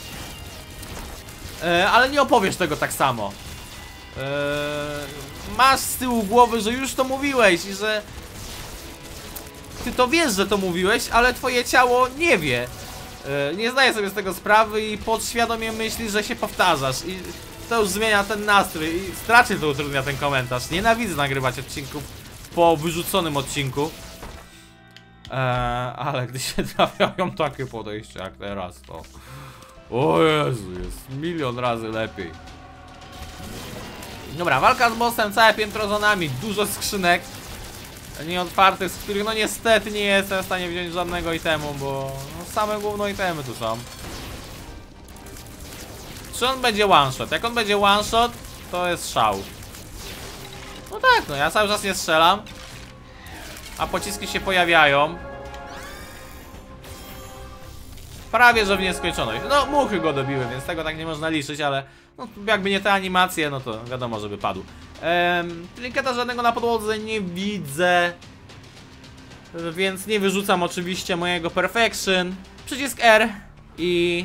Ale nie opowiesz tego tak samo. Masz z tyłu głowy, że już to mówiłeś i że ty to wiesz, że to mówiłeś, ale twoje ciało nie wie. Nie zdaje sobie z tego sprawy i podświadomie myśli, że się powtarzasz. I to już zmienia ten nastrój i strasznie to utrudnia ten komentarz. Nienawidzę nagrywać odcinków po wyrzuconym odcinku. Ale gdy się trafiają takie podejścia jak teraz, to... O Jezu, jest milion razy lepiej. Dobra, walka z bossem, całe piętro za nami, dużo skrzynek nieotwartych, z których no niestety nie jestem w stanie wziąć żadnego itemu, bo no, same gówno itemy tu są. Czy on będzie one shot? Jak on będzie one shot, to jest szał. No tak, no ja cały czas nie strzelam, a pociski się pojawiają. Prawie że w nieskończoność. No muchy go dobiły, więc tego tak nie można liczyć, ale no, jakby nie te animacje, no to wiadomo, żeby padł. Trinketa żadnego na podłodze nie widzę, więc nie wyrzucam oczywiście mojego Perfection. Przycisk R i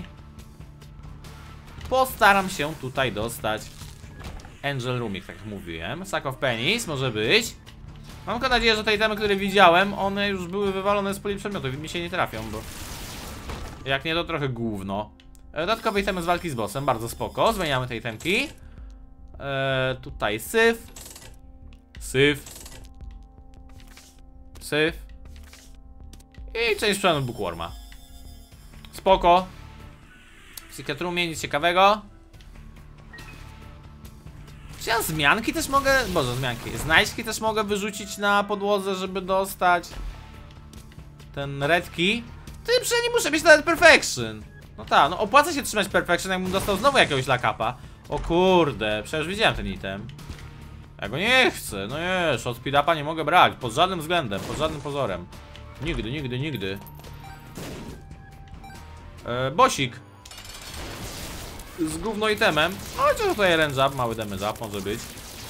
postaram się tutaj dostać Angel Roomik, tak jak mówiłem. Sack of Pennies może być. Mam tylko nadzieję, że te itemy, które widziałem, one już były wywalone z puli przedmiotów i mi się nie trafią, bo jak nie, to trochę gówno. Dodatkowe itemy z walki z bossem, bardzo spoko. Zmieniamy te itemki. Tutaj syf. Syf. Syf. I część sprzętu Bookworma. Spoko. W Secret Roomie nic ciekawego. Czy ja zmianki też mogę... Boże, zmianki. Znajdźki też mogę wyrzucić na podłodze, żeby dostać ten red key. To przecież nie muszę mieć nawet Perfection. No tak, no opłaca się trzymać Perfection, jakbym dostał znowu jakiegoś lakapa. O kurde, przecież widziałem ten item. Ja go nie chcę, no nie, shot speed upa nie mogę brać, pod żadnym względem, pod żadnym pozorem. Nigdy, nigdy, nigdy. Bosik. Z gówno itemem. Chociaż tutaj range up, mały damage up może być.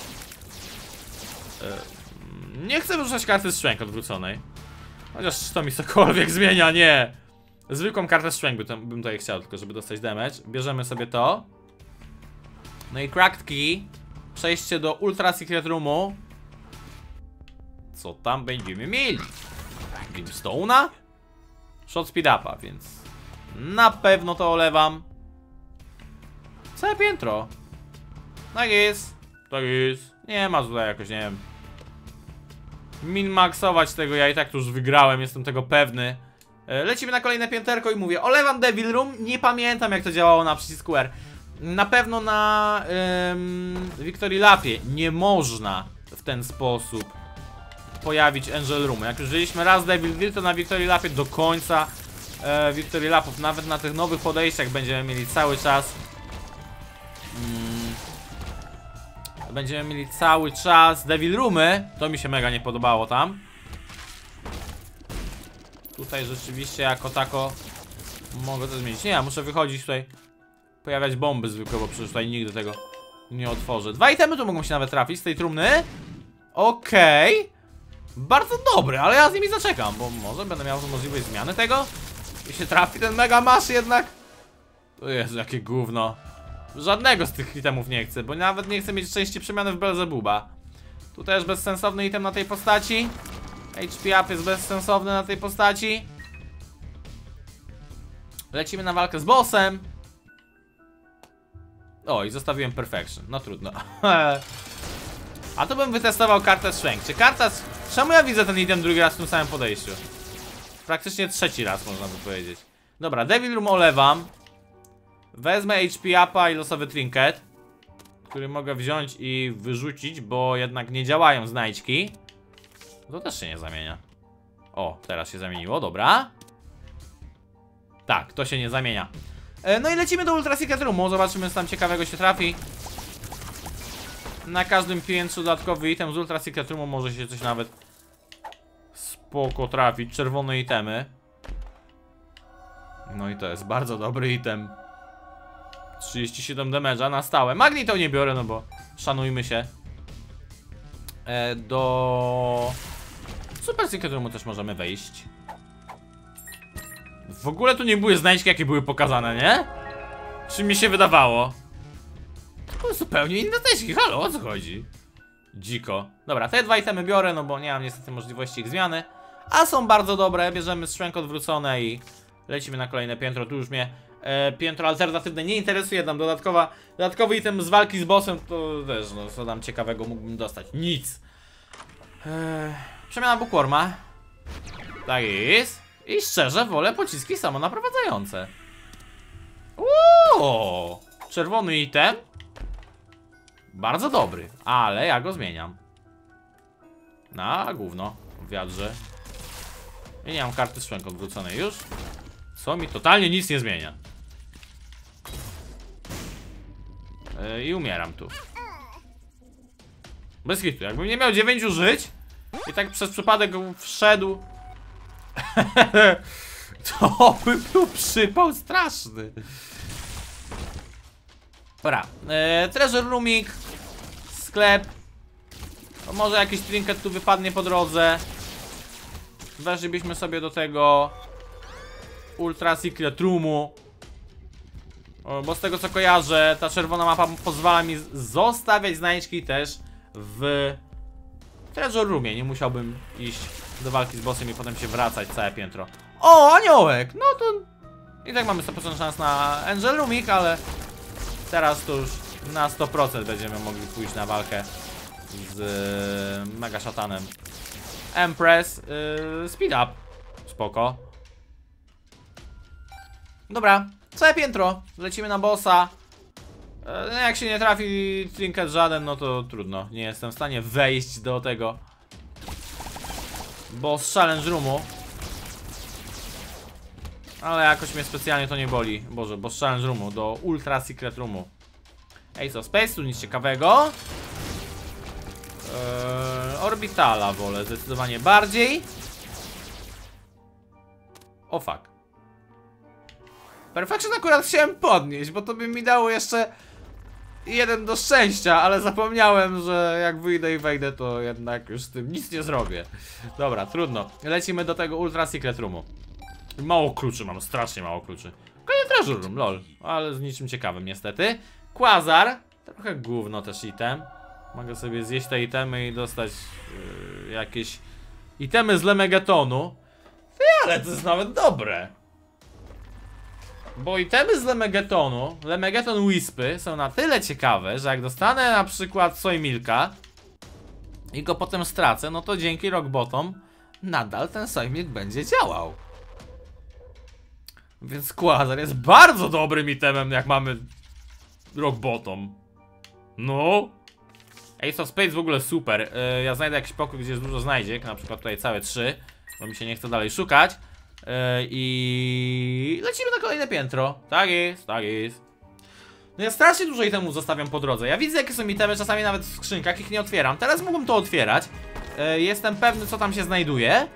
Nie chcę wyrzucać karty z szczęk odwróconej. Chociaż to mi cokolwiek zmienia, nie. Zwykłą kartę strength bym tutaj chciał, tylko żeby dostać damage. Bierzemy sobie to. No i cracked key. Przejście do Ultra Secret Roomu. Co tam będziemy mieli? Glimstone'a? Shot speed upa, więc na pewno to olewam. Całe piętro. Tak jest. Tak jest. Nie ma tutaj jakoś, nie wiem, min-maxować tego, ja i tak tu już wygrałem, jestem tego pewny. Lecimy na kolejne pięterko i mówię, olewam Devil Room, nie pamiętam jak to działało na przycisku R. Na pewno na Victory Lapie nie można w ten sposób pojawić Angel Roomu. Jak już żyliśmy raz Devil Deal, to na Victory Lapie do końca Victory Lapów, nawet na tych nowych podejściach będziemy mieli cały czas Devil Roomy. To mi się mega nie podobało tam. Tutaj rzeczywiście jako tako mogę to zmienić. Nie, ja muszę wychodzić tutaj, pojawiać bomby zwykłe, bo przecież tutaj nigdy tego nie otworzę. Dwa itemy tu mogą się nawet trafić z tej trumny. Okej. Bardzo dobry, ale ja z nimi zaczekam, bo może będę miał możliwość zmiany tego. I się trafi ten mega masz jednak. O Jezu, jakie gówno. Żadnego z tych itemów nie chcę, bo nawet nie chcę mieć części przemiany w Belzebuba. Tu też bezsensowny item na tej postaci. HP up jest bezsensowny na tej postaci. Lecimy na walkę z bossem. O, i zostawiłem Perfection. No trudno. A to bym wytestował kartę Strength. Czy karta... Czemu ja widzę ten item drugi raz w tym samym podejściu? Praktycznie trzeci raz, można by powiedzieć. Dobra, Devil Room olewam. Wezmę HP upa i losowy trinket, który mogę wziąć i wyrzucić, bo jednak nie działają znajdźki. To też się nie zamienia. O, teraz się zamieniło, dobra. Tak, to się nie zamienia. No i lecimy do Ultra Secret Roomu, zobaczymy co tam ciekawego się trafi. Na każdym piętrzu dodatkowy item z Ultra Secret Roomu może się coś nawet spoko trafić, czerwone itemy. No i to jest bardzo dobry item. 37 damage'a na stałe. Magnito nie biorę, no bo szanujmy się. Do Super Secret Roomu też możemy wejść. W ogóle tu nie były znajdźki, jakie były pokazane, nie? Czy mi się wydawało? To były zupełnie inne znajdźki, halo, o co chodzi? Dziko. Dobra, te dwa itemy biorę, no bo nie mam niestety możliwości ich zmiany. A są bardzo dobre, bierzemy strzęk odwrócone i lecimy na kolejne piętro. Tu już mnie piętro alternatywne nie interesuje, tam dodatkowy item z walki z bossem, to też, no co tam ciekawego mógłbym dostać? Nic. Przemiana Bookworma. Tak jest. I szczerze wolę pociski samonaprowadzające. Uuu, czerwony item. Bardzo dobry, ale ja go zmieniam na gówno w wiadrze. I nie mam karty strzęk odwróconej już. Co mi totalnie nic nie zmienia. I umieram tu. Bez hitu, jakbym nie miał 9 żyć i tak przez przypadek wszedł. To by był przypał straszny. Dobra, treasure roomik, sklep. Może jakiś trinket tu wypadnie po drodze. Weszlibyśmy sobie do tego Ultra Secret Roomu. Bo z tego co kojarzę, ta czerwona mapa pozwala mi zostawiać znajdźki też w Treasure Roomie. Nie musiałbym iść do walki z bossem i potem się wracać całe piętro. O, aniołek! No to i tak mamy 100% szans na Angel Roomik, ale teraz to już na 100% będziemy mogli pójść na walkę z Mega Szatanem. Empress, speed up. Spoko. Dobra, całe piętro. Lecimy na bossa. Jak się nie trafi trinket żaden, no to trudno. Nie jestem w stanie wejść do tego boss challenge roomu. Ale jakoś mnie specjalnie to nie boli. Boże, boss challenge roomu, do Ultra Secret Roomu. Ace of Space, tu nic ciekawego. Orbitala wolę zdecydowanie bardziej. O fuck. Perfection akurat chciałem podnieść, bo to by mi dało jeszcze 1 do szczęścia, ale zapomniałem, że jak wyjdę i wejdę, to jednak już z tym nic nie zrobię. Dobra, trudno. Lecimy do tego Ultra Secret Roomu. Mało kluczy mam, strasznie mało kluczy. Kolejny Treasure Room, lol. Ale z niczym ciekawym niestety. Quasar. Trochę gówno też item. Mogę sobie zjeść te itemy i dostać jakieś itemy z Lemegetonu. Ale to jest nawet dobre. Bo itemy z Lemegetonu, Lemegeton Wispy są na tyle ciekawe, że jak dostanę na przykład Soy Milka i go potem stracę, no to dzięki Rock Bottom nadal ten Soy Milk będzie działał. Więc Quasar jest bardzo dobrym itemem, jak mamy Rock Bottom. No. Ace of Spades w ogóle super. Ja znajdę jakiś pokój, gdzie jest dużo znajdziek, na przykład tutaj całe 3, bo mi się nie chce dalej szukać. I lecimy na kolejne piętro. Tak jest, tak jest. No ja strasznie dużo itemów zostawiam po drodze. Ja widzę jakie są itemy, czasami nawet w skrzynkach, ich nie otwieram. Teraz mógłbym to otwierać. Jestem pewny co tam się znajduje.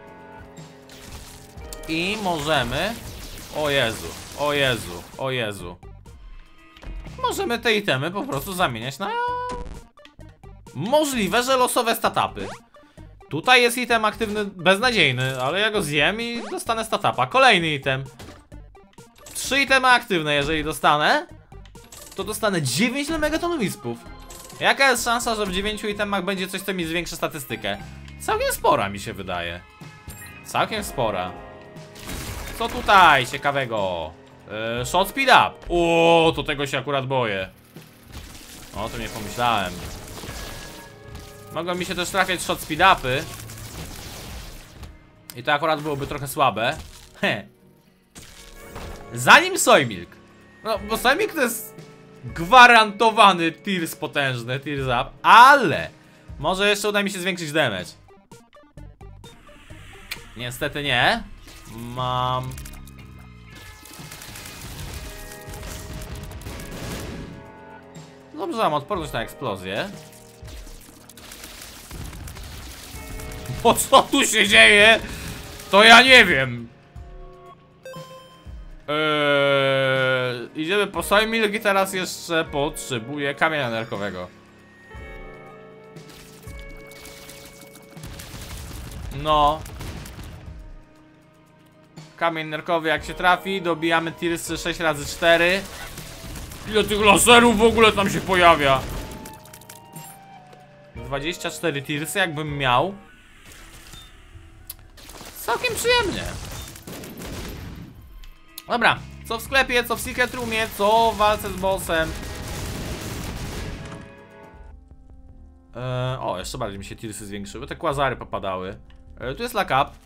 I możemy... O Jezu, o Jezu, o Jezu. Możemy te itemy po prostu zamieniać na... możliwe, że losowe statupy. Tutaj jest item aktywny beznadziejny, ale ja go zjem i dostanę statapa. Kolejny item. 3 itemy aktywne, jeżeli dostanę, to dostanę 9 Lemegeton Wispów. Jaka jest szansa, że w 9 itemach będzie coś, co mi zwiększy statystykę? Całkiem spora mi się wydaje. Całkiem spora. Co tutaj ciekawego? Shot speed up. O, to tego się akurat boję. O, to nie pomyślałem. Mogą mi się też trafiać shot speed upy. I to akurat byłoby trochę słabe. Zanim Soy Milk. No, bo Soy Milk to jest gwarantowany tears potężny, tears up. Ale może jeszcze uda mi się zwiększyć damage. Niestety nie. Mam Dobrze, mam odporność na eksplozję. Po co tu się dzieje? To ja nie wiem. Idziemy po soy milk i teraz jeszcze potrzebuję kamienia nerkowego. No. Kamień nerkowy jak się trafi, dobijamy tirsy 6x4. Ile tych laserów w ogóle tam się pojawia? 24 tirsy jakbym miał. Całkiem przyjemnie. Dobra, co w sklepie, co w secret roomie, co w walce z bossem. O, jeszcze bardziej mi się tirsy zwiększyły, te quasary popadały. Tu jest lock up.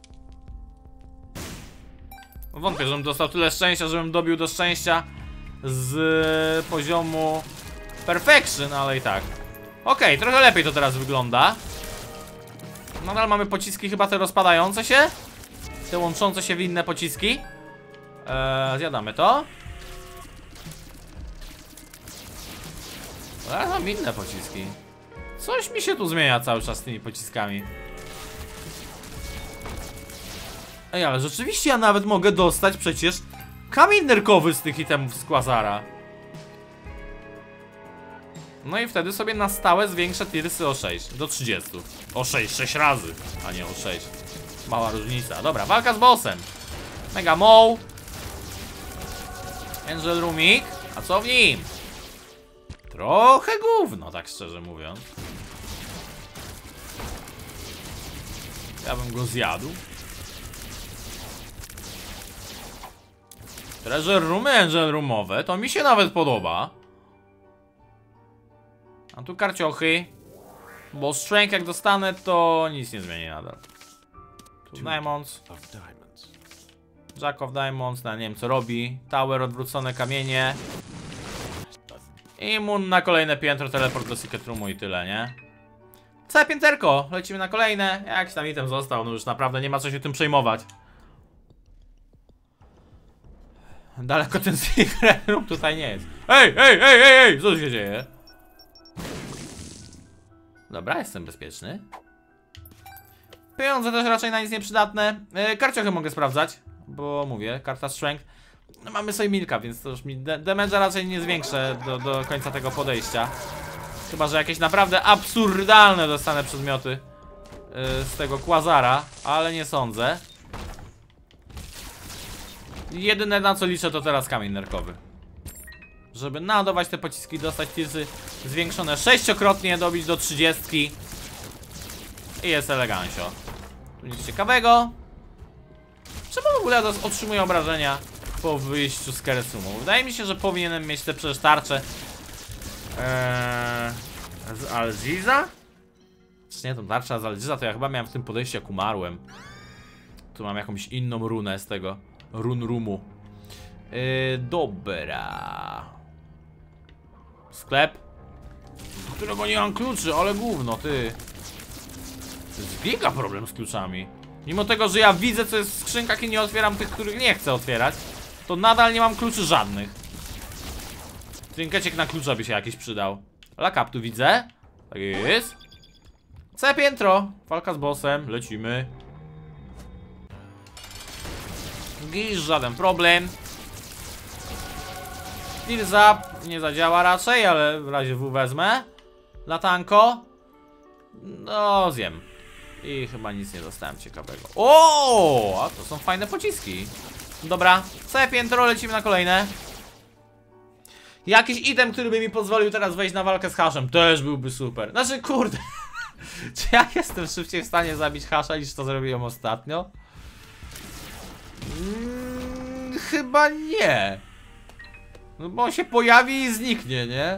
Wątpię, żebym dostał tyle szczęścia, żebym dobił do szczęścia z poziomu perfection, ale i tak. Okej, trochę lepiej to teraz wygląda. Nadal mamy pociski chyba te rozpadające się. Te łączące się w inne pociski. Zjadamy to. Teraz mam inne pociski. Coś mi się tu zmienia cały czas z tymi pociskami. Ej, ale rzeczywiście ja nawet mogę dostać przecież kamień nerkowy z tych itemów z quasara. No i wtedy sobie na stałe zwiększę tirsy o 6 do 30. O 6 razy, a nie o 6. Mała różnica. Dobra, walka z bossem. Mega Moł. Angel Roomik. A co w nim? Trochę gówno, tak szczerze mówiąc. Ja bym go zjadł. Treasure Roomy, Angel Roomowe, to mi się nawet podoba. A tu karciochy. Bo strength jak dostanę, to nic nie zmieni nadal. Tu Diamonds. Jack of Diamonds, no nie wiem co robi. Tower, odwrócone kamienie. I mun na kolejne piętro, teleport do secret roomu i tyle, nie? Całe pięterko, lecimy na kolejne. Jakiś tam item został, no już naprawdę nie ma co się tym przejmować. Daleko ten secret room tutaj nie jest. Ej, co tu się dzieje? Dobra, jestem bezpieczny. Pieniądze też raczej na nic nieprzydatne. Karciochy mogę sprawdzać, bo mówię, karta strength. No, mamy sobie milka, więc to już mi damage'a raczej nie zwiększę do końca tego podejścia. Chyba że jakieś naprawdę absurdalne dostanę przedmioty z tego quasara, ale nie sądzę. Jedyne na co liczę to teraz kamień nerkowy. Żeby naładować te pociski, dostać tirsy zwiększone 6-krotnie, dobić do 30. I jest elegancio. Tu nic ciekawego. Czemu w ogóle otrzymuję obrażenia po wyjściu z Keresumu? Wydaje mi się, że powinienem mieć te przecież tarcze z Algiza? Czy nie, tą tarczę z Algiza to ja chyba miałem w tym podejściu jak umarłem. Tu mam jakąś inną runę z tego run roomu. Dobra. Sklep, do którego nie mam kluczy, ale gówno, ty. To jest giga problem z kluczami. Mimo tego, że ja widzę co jest w skrzynkach i nie otwieram tych, których nie chcę otwierać, to nadal nie mam kluczy żadnych. Trinkeciek na klucza by się jakiś przydał. Lock up tu widzę. Tak jest. C piętro. Walka z bossem. Lecimy. Gisz, żaden problem. Steel Zap nie zadziała raczej, ale w razie W wezmę. Latanko. No, zjem. I chyba nic nie dostałem ciekawego. O, a to są fajne pociski. Dobra, całe piętro, lecimy na kolejne. Jakiś item, który by mi pozwolił teraz wejść na walkę z haszem, też byłby super. Znaczy, kurde. Czy ja jestem szybciej w stanie zabić hasza, niż to zrobiłem ostatnio? Chyba nie. No bo on się pojawi i zniknie, nie?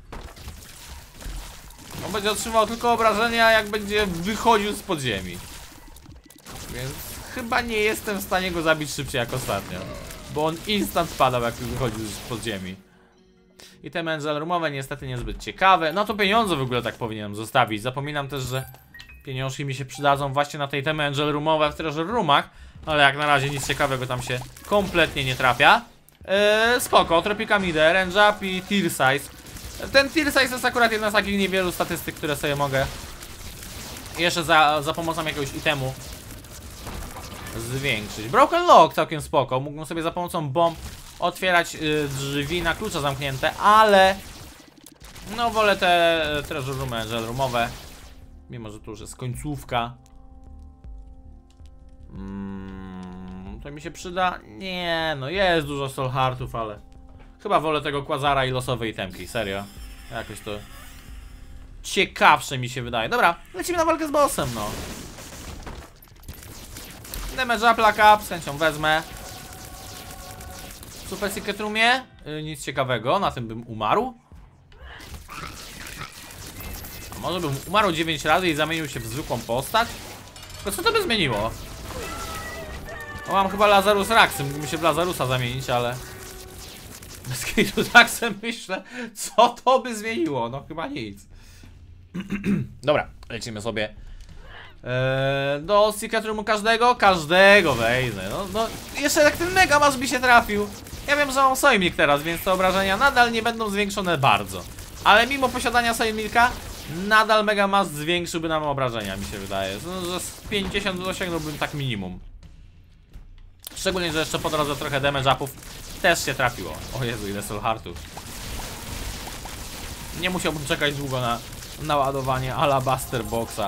On będzie otrzymał tylko obrażenia, jak będzie wychodził z podziemi. Więc chyba nie jestem w stanie go zabić szybciej jak ostatnio. Bo on instant padał, jak wychodził z podziemi. I te Angel Roomowe niestety niezbyt ciekawe. No to pieniądze w ogóle tak powinienem zostawić. Zapominam też, że pieniążki mi się przydadzą właśnie na tej temy Angel Roomowe w Treasure Roomach. Ale jak na razie nic ciekawego tam się kompletnie nie trafia. Spoko, Tropical Mide, Range Up i Tear Size Ten tier size jest akurat jedna z takich niewielu statystyk, które sobie mogę jeszcze za pomocą jakiegoś itemu zwiększyć. Broken Lock całkiem spoko. Mógłbym sobie za pomocą bomb otwierać drzwi na klucze zamknięte, ale no wolę te treasure roomy, gel roomowe. Mimo że tu już jest końcówka. To mi się przyda? Nie, no jest dużo soul heartów, ale chyba wolę tego Quasara i losowej itemki, serio. Jakoś to ciekawsze mi się wydaje. Dobra, lecimy na walkę z bossem, no. Damage up, luck up, z chęcią wezmę. Super Secret Roomie? Nic ciekawego, na tym bym umarł. A może bym umarł 9 razy i zamienił się w zwykłą postać? Tylko co to by zmieniło? O, mam chyba Lazarus Raxem, mógłbym się w Lazarusa zamienić, ale bez kitu Raxem myślę, co to by zmieniło? No chyba nic. Dobra, lecimy sobie do Secret Roomu każdego wejdę. No, jeszcze jak ten Mega Mass mi się trafił. Ja wiem, że mam Sojmilk teraz, więc te obrażenia nadal nie będą zwiększone bardzo. Ale mimo posiadania Sojmilka, nadal Mega Mass zwiększyłby nam obrażenia, mi się wydaje. No, że z 50 osiągnąłbym tak minimum. Szczególnie, że jeszcze po drodze trochę damage upów też się trafiło. O Jezu, ile soul heartów. Nie musiałbym czekać długo na naładowanie Alabaster Boxa.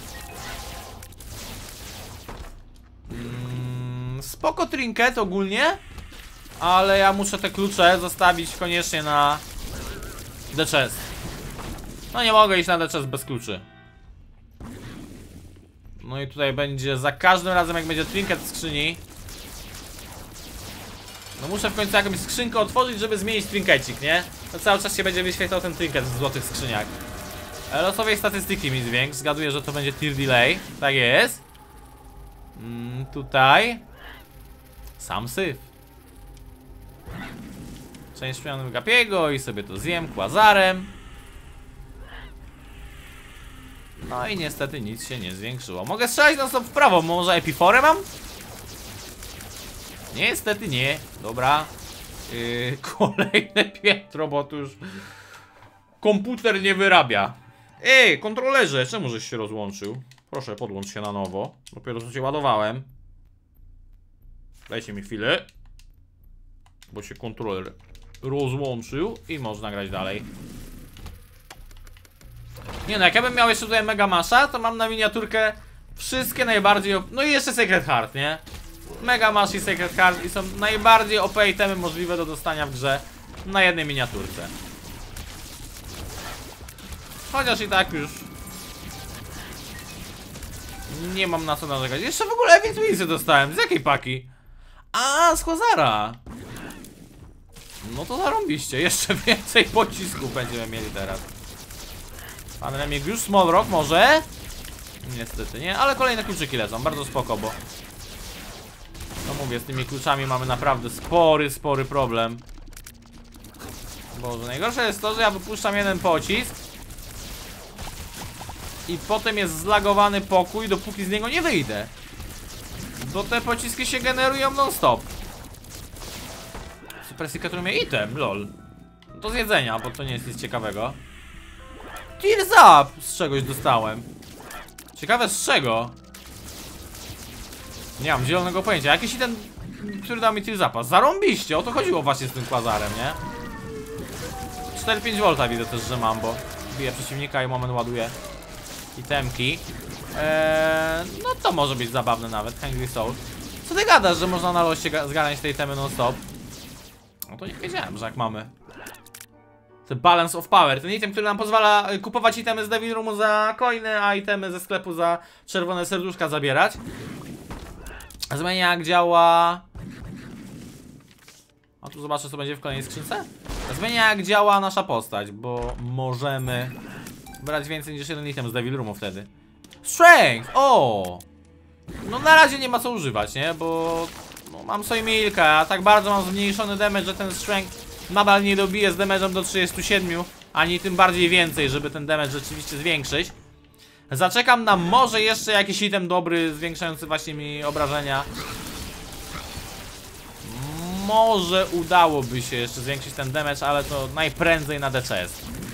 Spoko trinket ogólnie, ale ja muszę te klucze zostawić koniecznie na The Chest. No nie mogę iść na The Chest bez kluczy. No i tutaj będzie za każdym razem, jak będzie trinket w skrzyni. No muszę w końcu jakąś skrzynkę otworzyć, żeby zmienić trinkecik, nie? To cały czas się będzie wyświetlał ten trinket w złotych skrzyniach. Losowej statystyki mi zwiększ. Zgaduję, że to będzie tier delay. Tak jest. Tutaj sam syf. Część szpionego Gapiego i sobie to zjem Quasarem. No i niestety nic się nie zwiększyło. Mogę strzelać non stop w prawo, może Epiforę mam? Niestety nie. Dobra. Kolejne piętro, bo tu już komputer nie wyrabia. Kontrolerze, czemu żeś się rozłączył? Proszę, podłącz się na nowo. Dopiero co się ładowałem. Dajcie mi chwilę. Bo się kontroler rozłączył i można grać dalej. Nie no, jak ja bym miał jeszcze tutaj Mega Masha, to mam na miniaturkę wszystkie najbardziej no i jeszcze Secret Heart, nie? Mega Mash i Secret Heart i są najbardziej OP itemy możliwe do dostania w grze na jednej miniaturce. Chociaż i tak już nie mam na co narzekać. Jeszcze w ogóle Evil Twinsy dostałem. Z jakiej paki? A, z Quasara. No to zarąbiście. Jeszcze więcej pocisków będziemy mieli teraz. Pan Remig już Small Rock może? Niestety nie, ale kolejne kluczyki lecą. Bardzo spoko, bo no mówię, z tymi kluczami mamy naprawdę spory problem. Boże, najgorsze jest to, że ja wypuszczam jeden pocisk i potem jest zlagowany pokój, dopóki z niego nie wyjdę. Bo te pociski się generują non stop. Super Secret Roomie item, lol. Do zjedzenia, bo to nie jest nic ciekawego. Tears up! Z czegoś dostałem. Ciekawe z czego? Nie mam zielonego pojęcia. Jakiś item, który dał mi Tears upa. Zarąbiście, o to chodziło właśnie z tym Quasarem, nie? 4-5 V widzę też, że mam, bo bije przeciwnika i moment ładuje itemki. No to może być zabawne nawet. Hungry Soul. Co ty gadasz, że można na loście zgarnąć te itemy non stop? No to nie wiedziałem, że jak mamy. The Balance of Power. Ten item, który nam pozwala kupować itemy z Devil Roomu za coiny, a itemy ze sklepu za czerwone serduszka zabierać. Zmienia jak działa. A tu zobaczę, co będzie w kolejnej skrzynce. Zmienia jak działa nasza postać, bo możemy brać więcej niż jeden item z Devil Roomu wtedy. Strength! O! No na razie nie ma co używać, nie? Bo no, mam Sojmilka, a tak bardzo mam zmniejszony damage, że ten Strength nadal nie dobije z damage'em do 37, ani tym bardziej więcej, żeby ten damage rzeczywiście zwiększyć. Zaczekam na może jeszcze jakiś item dobry, zwiększający właśnie mi obrażenia. Może udałoby się jeszcze zwiększyć ten damage, ale to najprędzej na The Chest.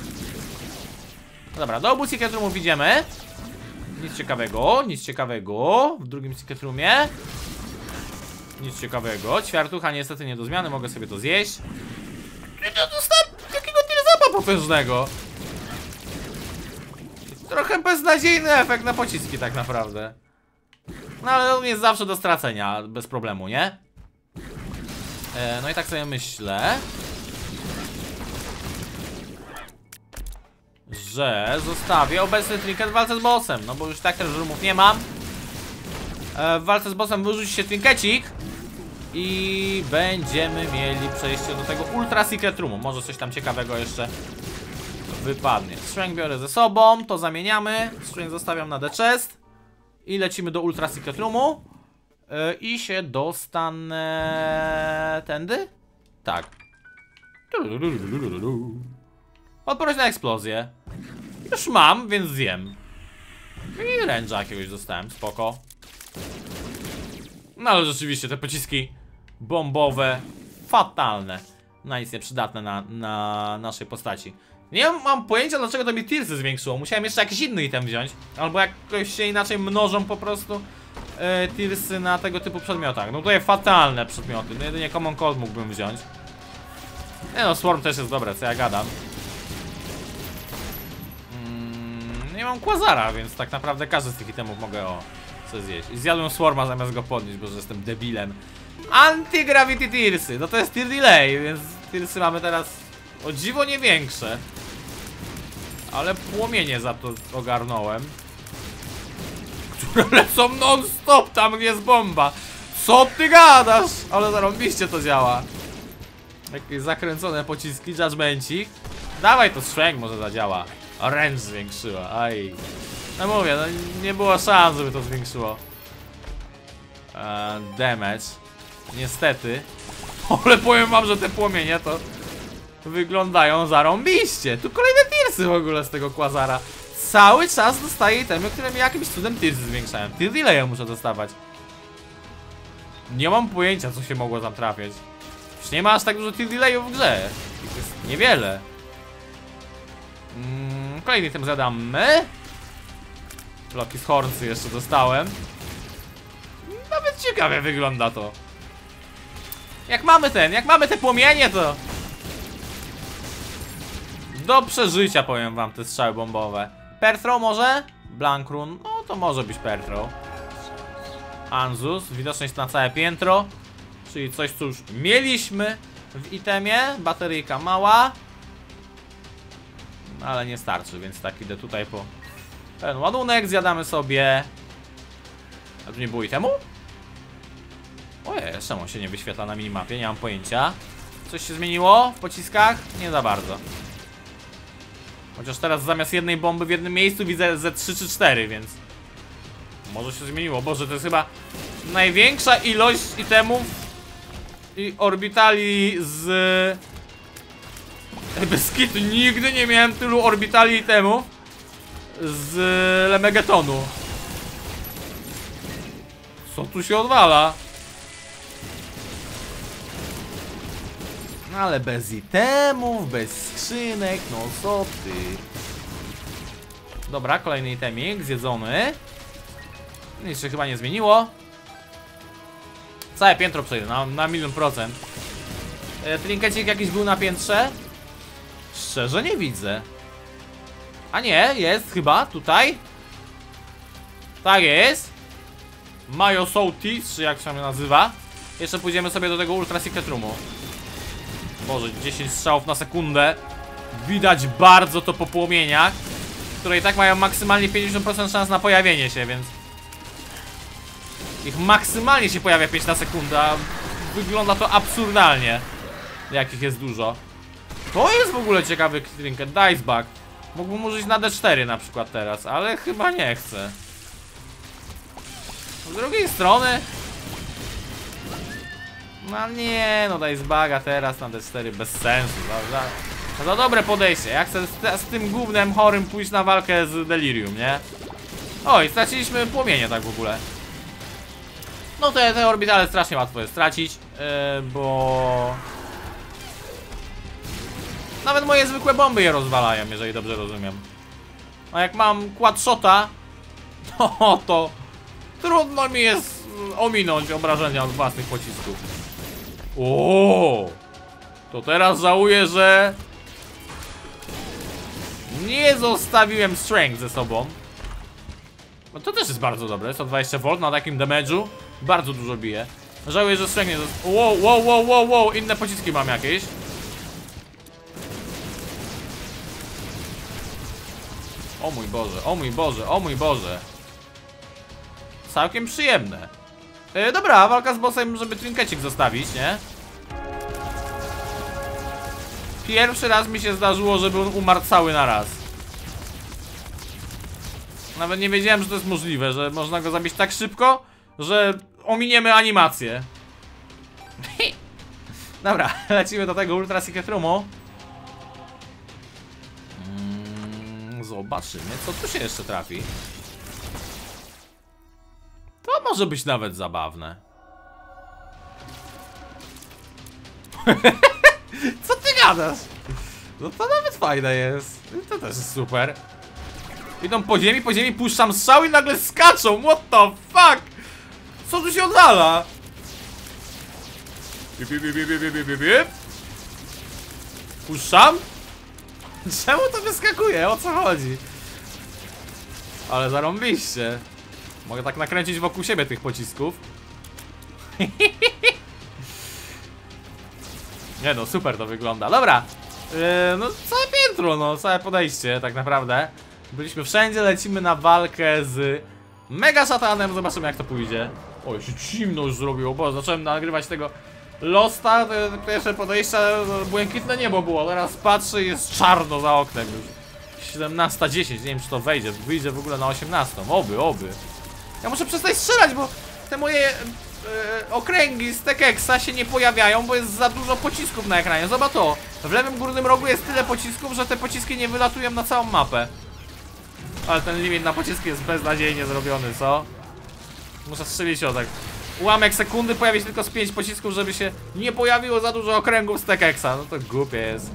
Dobra, do obu Secret Roomów idziemy. Nic ciekawego, nic ciekawego. W drugim Secret Roomie nic ciekawego. Ćwiartucha niestety nie do zmiany, mogę sobie to zjeść. Ja dostałem jakiego Tearsapa potężnego. Trochę beznadziejny efekt na pociski tak naprawdę. No ale on jest zawsze do stracenia, bez problemu, nie? No i tak sobie myślę, że zostawię obecny trinket w walce z bossem. No bo już tak też roomów nie mam. W walce z bossem wyrzuci się trinkecik i będziemy mieli przejście do tego Ultra Secret Roomu. Może coś tam ciekawego jeszcze wypadnie. Strength biorę ze sobą, to zamieniamy. Strength zostawiam na The Chest. I lecimy do Ultra Secret Roomu. I się dostanę... tędy? Tak. Odporność na eksplozję. Już mam, więc zjem. I range'a jakiegoś dostałem, spoko. No ale rzeczywiście te pociski bombowe, fatalne. Na nic nieprzydatne na naszej postaci. Nie mam pojęcia, dlaczego to mi Tearsy zwiększyło. Musiałem jeszcze jakiś inny item wziąć. Albo jakoś się inaczej mnożą po prostu Tearsy na tego typu przedmiotach. No tutaj fatalne przedmioty. No jedynie Common Cold mógłbym wziąć. Nie no, Swarm też jest dobre, co ja gadam. Nie mam Quasara, więc tak naprawdę każdy z tych itemów mogę coś zjeść. I zjadłem Swarma zamiast go podnieść, bo że jestem debilem. Anti-Gravity Tearsy. No to jest Tear Delay, więc Tearsy mamy teraz o dziwo nie większe. Ale płomienie za to ogarnąłem. Które lecą non-stop tam, gdzie jest bomba. Co ty gadasz? Ale zarąbiście to działa. Jakieś zakręcone pociski, judgmencik. Dawaj to Strength może zadziała. Range zwiększyła, aj. No mówię, no nie było szans, żeby to zwiększyło damage. Niestety. Ale powiem wam, że te płomienie to wyglądają zarąbiście. Tu kolejne Tearsy w ogóle z tego Quasara. Cały czas dostaję itemy, które mi jakimś cudem Tearsy zwiększają. Tear Delay muszę dostawać. Nie mam pojęcia, co się mogło tam trafiać. Już nie ma aż tak dużo Tear Delayów w grze. Ich jest niewiele. Kolejny item zjadamy. Bloki z Hornsy jeszcze dostałem. Nawet ciekawie wygląda to. Jak mamy te płomienie, to do przeżycia, powiem wam, te strzały bombowe. Perthrow może? Blankrun, no to może być Perthrow. Anzus, widoczność na całe piętro. Czyli coś, co już mieliśmy w itemie. Bateryjka mała, ale nie starczy, więc tak idę tutaj po ten ładunek, zjadamy sobie. A tu nie było itemu? Ojej, czemu on się nie wyświetla na minimapie? Nie mam pojęcia. Coś się zmieniło w pociskach? Nie za bardzo. Chociaż teraz zamiast jednej bomby w jednym miejscu widzę ze 3 czy 4, więc może się zmieniło. Boże, to jest chyba największa ilość itemów i orbitali z... Bez kitu, nigdy nie miałem tylu orbitali itemów z Lemegetonu. Co tu się odwala? Ale bez itemów, bez skrzynek, no co ty? Dobra, kolejny itemik, zjedzony. Nic się chyba nie zmieniło. Całe piętro przejdę, na 100%. Trinkecik jakiś był na piętrze? Szczerze nie widzę. A nie, jest chyba tutaj. Tak jest. Mayo Soutis, czy jak się nazywa. Jeszcze pójdziemy sobie do tego Ultra Secret Roomu. Boże, 10 strzałów na sekundę. Widać bardzo to po płomieniach, które i tak mają maksymalnie 50% szans na pojawienie się, więc ich maksymalnie się pojawia 5 na sekundę, a wygląda to absurdalnie, jakich jest dużo. To jest w ogóle ciekawy trinket, Dicebug. Mógłbym użyć na D4 na przykład teraz, ale chyba nie chcę. Z drugiej strony... No nie, no Dicebuga teraz na D4 bez sensu. No to dobre podejście. Ja chcę z tym gównem chorym pójść na walkę z Delirium, nie? Oj, straciliśmy płomienie tak w ogóle. No te orbitale strasznie łatwo jest stracić, bo... Nawet moje zwykłe bomby je rozwalają, jeżeli dobrze rozumiem. A jak mam quadshota, to trudno mi jest ominąć obrażenia od własnych pocisków. O, to teraz żałuję, że nie zostawiłem strength ze sobą. No to też jest bardzo dobre, 120V na takim damage'u. Bardzo dużo bije. Żałuję, że strength nie zostawiłem. Wow, inne pociski mam jakieś. O mój Boże, o mój Boże, o mój Boże. Całkiem przyjemne. Dobra, walka z bossem, żeby trinkecik zostawić, nie? Pierwszy raz mi się zdarzyło, żeby on umarł cały naraz. Nawet nie wiedziałem, że to jest możliwe, że można go zabić tak szybko, że ominiemy animację. Dobra, lecimy do tego Ultra Secret Roomu. Zobaczymy, co tu się jeszcze trafi. To może być nawet zabawne. Co ty gadasz? No to nawet fajne jest. To też jest super. Idą po ziemi, puszczam strzał i nagle skaczą. What the fuck? Co tu się odwala? Puszczam? Czemu to wyskakuje? O co chodzi? Ale zarąbiście. Mogę tak nakręcić wokół siebie tych pocisków. Nie no, super to wygląda. Dobra. No całe piętro, no całe podejście tak naprawdę. Byliśmy wszędzie, lecimy na walkę z Mega Szatanem. Zobaczymy jak to pójdzie. O, się zimno już zrobiło, bo zacząłem nagrywać tego Losta. Te pierwsze podejścia, błękitne niebo było. Teraz patrzę i jest czarno za oknem już. 17:10, nie wiem czy to wyjdzie w ogóle na 18. Oby. Ja muszę przestać strzelać, bo te moje okręgi z Tekeksa się nie pojawiają, bo jest za dużo pocisków na ekranie. Zobacz to, w lewym górnym rogu jest tyle pocisków, że te pociski nie wylatują na całą mapę. Ale ten limit na pociski jest beznadziejnie zrobiony, co? Muszę strzelić o tak ułamek sekundy, pojawi się tylko z 5 pocisków, żeby się nie pojawiło za dużo okręgów z Tekeksa. No to głupie jest.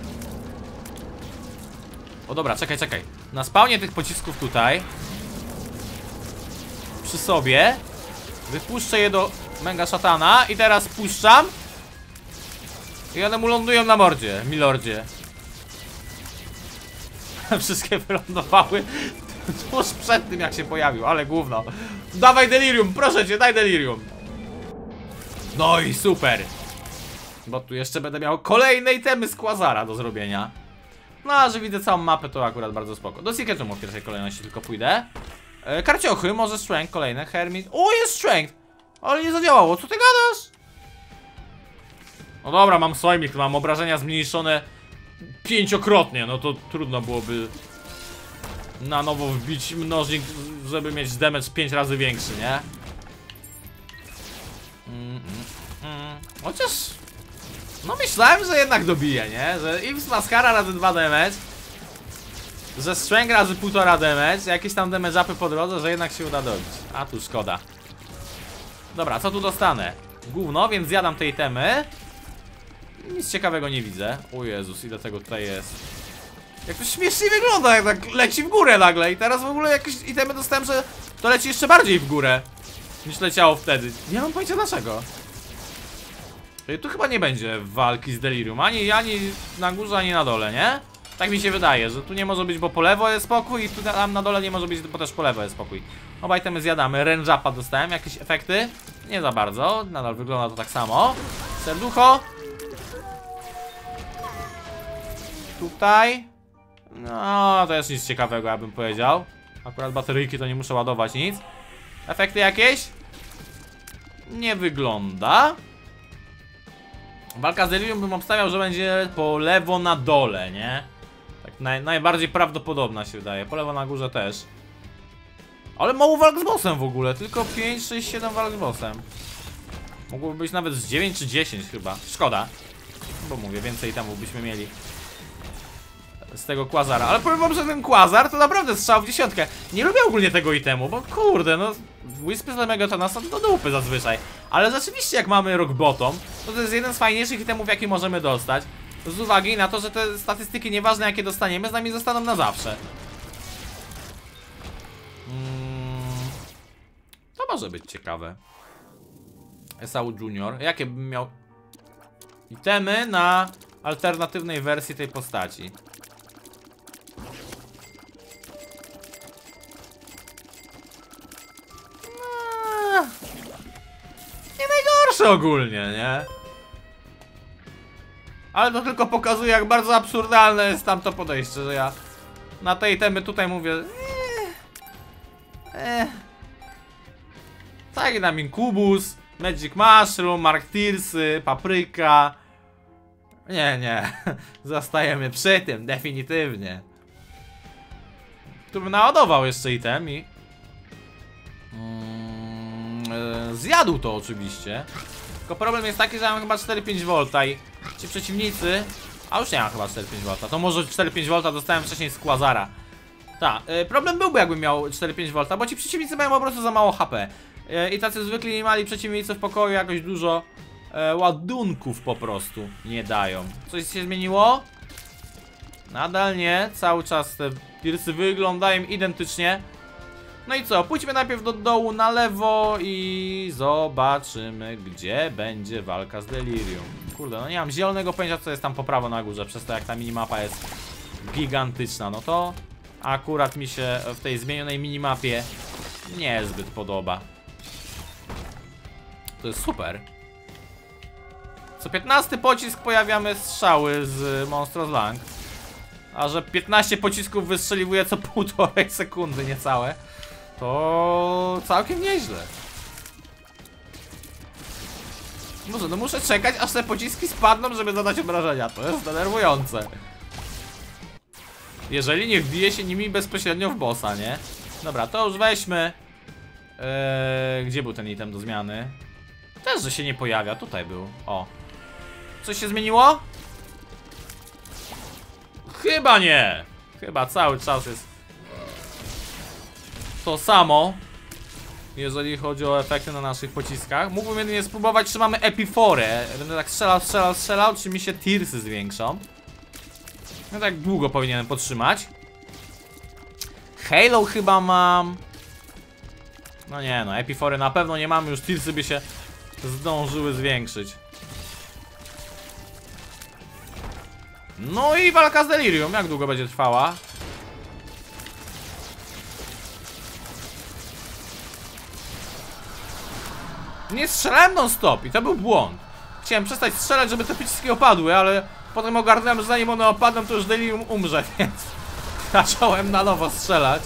O dobra, czekaj. Na spawnie tych pocisków tutaj przy sobie wypuszczę je do Mega Szatana i teraz puszczam i one mu lądują na mordzie, milordzie. Wszystkie wylądowały tuż przed tym jak się pojawił, ale gówno. Dawaj delirium, proszę cię, daj delirium. No i super. Bo tu jeszcze będę miał kolejne itemy z Quasara do zrobienia. No a że widzę całą mapę, to akurat bardzo spoko. Do Secret Roomu w pierwszej kolejności tylko pójdę. Karciochy, może Strength kolejne, Hermit. O, jest Strength! Ale nie zadziałało, co ty gadasz? No dobra, mam Sojmik, mam obrażenia zmniejszone 5-krotnie, no to trudno byłoby na nowo wbić mnożnik, żeby mieć damage 5 razy większy, nie? Chociaż no myślałem, że jednak dobije, nie? Że Imps Mascara razy 2 damage, że Strength razy 1,5 damage, jakieś tam damage upy po drodze, że jednak się uda dobić. A tu szkoda. Dobra, co tu dostanę? Gówno, więc zjadam te itemy. Nic ciekawego nie widzę. O Jezus, ile tego tutaj jest. Jak to śmiesznie wygląda, jak tak leci w górę nagle. I teraz w ogóle jakieś itemy dostałem, że to leci jeszcze bardziej w górę niż leciało wtedy. Nie mam pojęcia dlaczego. Tu chyba nie będzie walki z Delirium. Ani na górze, ani na dole, nie? Tak mi się wydaje, że tu nie może być, bo po lewo jest spokój i tu tam na dole nie może być, bo też po lewo jest spokój. Oba itemy zjadamy. Range'upa dostałem. Jakieś efekty? Nie za bardzo. Nadal wygląda to tak samo. Serducho. Tutaj. No, to jest nic ciekawego, ja bym powiedział. Akurat bateryjki to nie muszę ładować nic. Efekty jakieś? Nie wygląda. Walka z Delirium bym obstawiał, że będzie po lewo na dole, nie? Tak najbardziej prawdopodobna się wydaje. Po lewo na górze też. Ale mało walk z bossem w ogóle. Tylko 5, 6, 7 walk z bossem. Mogłoby być nawet z 9 czy 10 chyba. Szkoda. Bo mówię, więcej temu byśmy mieli z tego Quasara. Ale powiem wam, że ten Quasar to naprawdę strzał w dziesiątkę. Nie lubię ogólnie tego itemu, bo kurde, no Wispy z Megatona są do dupy zazwyczaj. Ale rzeczywiście jak mamy Rock Bottom, to jest jeden z fajniejszych itemów jaki możemy dostać. Z uwagi na to, że te statystyki nieważne jakie dostaniemy z nami zostaną na zawsze. może być ciekawe. Esau Junior. Jakie bym miał itemy na alternatywnej wersji tej postaci? Nie najgorsze ogólnie, nie? Ale to tylko pokazuje, jak bardzo absurdalne jest tamto podejście, że ja na te itemy tutaj mówię tak, nam Incubus, Magic Mushroom, Mark Tearsy, Papryka. Nie, zostajemy przy tym, definitywnie. Tu bym naładował jeszcze item i zjadł to oczywiście. Tylko problem jest taki, że mam chyba 4-5V i ci przeciwnicy... A już nie mam chyba 4-5V, to może 4-5V dostałem wcześniej z Quasara. Tak, problem byłby, jakbym miał 4-5V, bo ci przeciwnicy mają po prostu za mało HP. I tacy zwykli nie mali przeciwnicy w pokoju jakoś dużo ładunków po prostu nie dają. Coś się zmieniło? Nadal nie, cały czas te Tearsy wyglądają identycznie. No i co, pójdźmy najpierw do dołu na lewo i zobaczymy, gdzie będzie walka z Delirium. Kurde, no nie mam zielonego pojęcia, co jest tam po prawo na górze, przez to jak ta minimapa jest gigantyczna. No to akurat mi się w tej zmienionej minimapie niezbyt podoba. To jest super. Co 15 pocisk pojawiamy strzały z Monstros Lang. A że 15 pocisków wystrzeliwuje co 1,5 sekundy niecałe, to całkiem nieźle. Może, no muszę czekać, aż te pociski spadną, żeby zadać obrażenia. To jest denerwujące. Jeżeli nie wbije się nimi bezpośrednio w bossa, nie? Dobra, to już weźmy. Gdzie był ten item do zmiany? Też, że się nie pojawia, tutaj był. O. Coś się zmieniło? Chyba nie. Chyba cały czas jest to samo, jeżeli chodzi o efekty na naszych pociskach. Mógłbym jedynie spróbować, czy mamy epiforę. Będę tak strzelał, czy mi się Tearsy zwiększą. No tak długo powinienem podtrzymać. Halo chyba mam. No nie no, epifory na pewno nie mamy, już Tearsy by się zdążyły zwiększyć. No i walka z Delirium, jak długo będzie trwała? Nie strzelałem non stop i to był błąd. Chciałem przestać strzelać, żeby te pociski opadły, ale potem ogarnąłem, że zanim one opadną, to już Delirium umrze, więc zacząłem na nowo strzelać.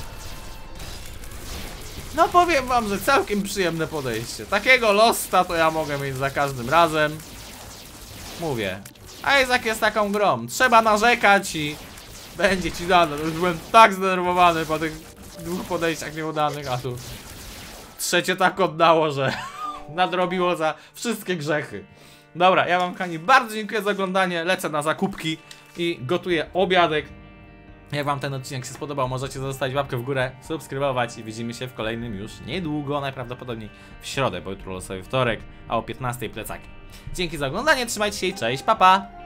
No powiem wam, że całkiem przyjemne podejście. Takiego losta to ja mogę mieć za każdym razem. Mówię, Isaac jest taką grą. Trzeba narzekać i będzie ci dane. Już byłem tak zdenerwowany po tych dwóch podejściach nieudanych, a tu trzecie tak oddało, że nadrobiło za wszystkie grzechy. Dobra, ja wam, kochani, bardzo dziękuję za oglądanie. Lecę na zakupki i gotuję obiadek. Jak wam ten odcinek się spodobał, możecie zostawić łapkę w górę, subskrybować i widzimy się w kolejnym już niedługo, najprawdopodobniej w środę, bo jutro losowy wtorek, a o 15 plecaki. Dzięki za oglądanie, trzymajcie się i cześć, pa pa!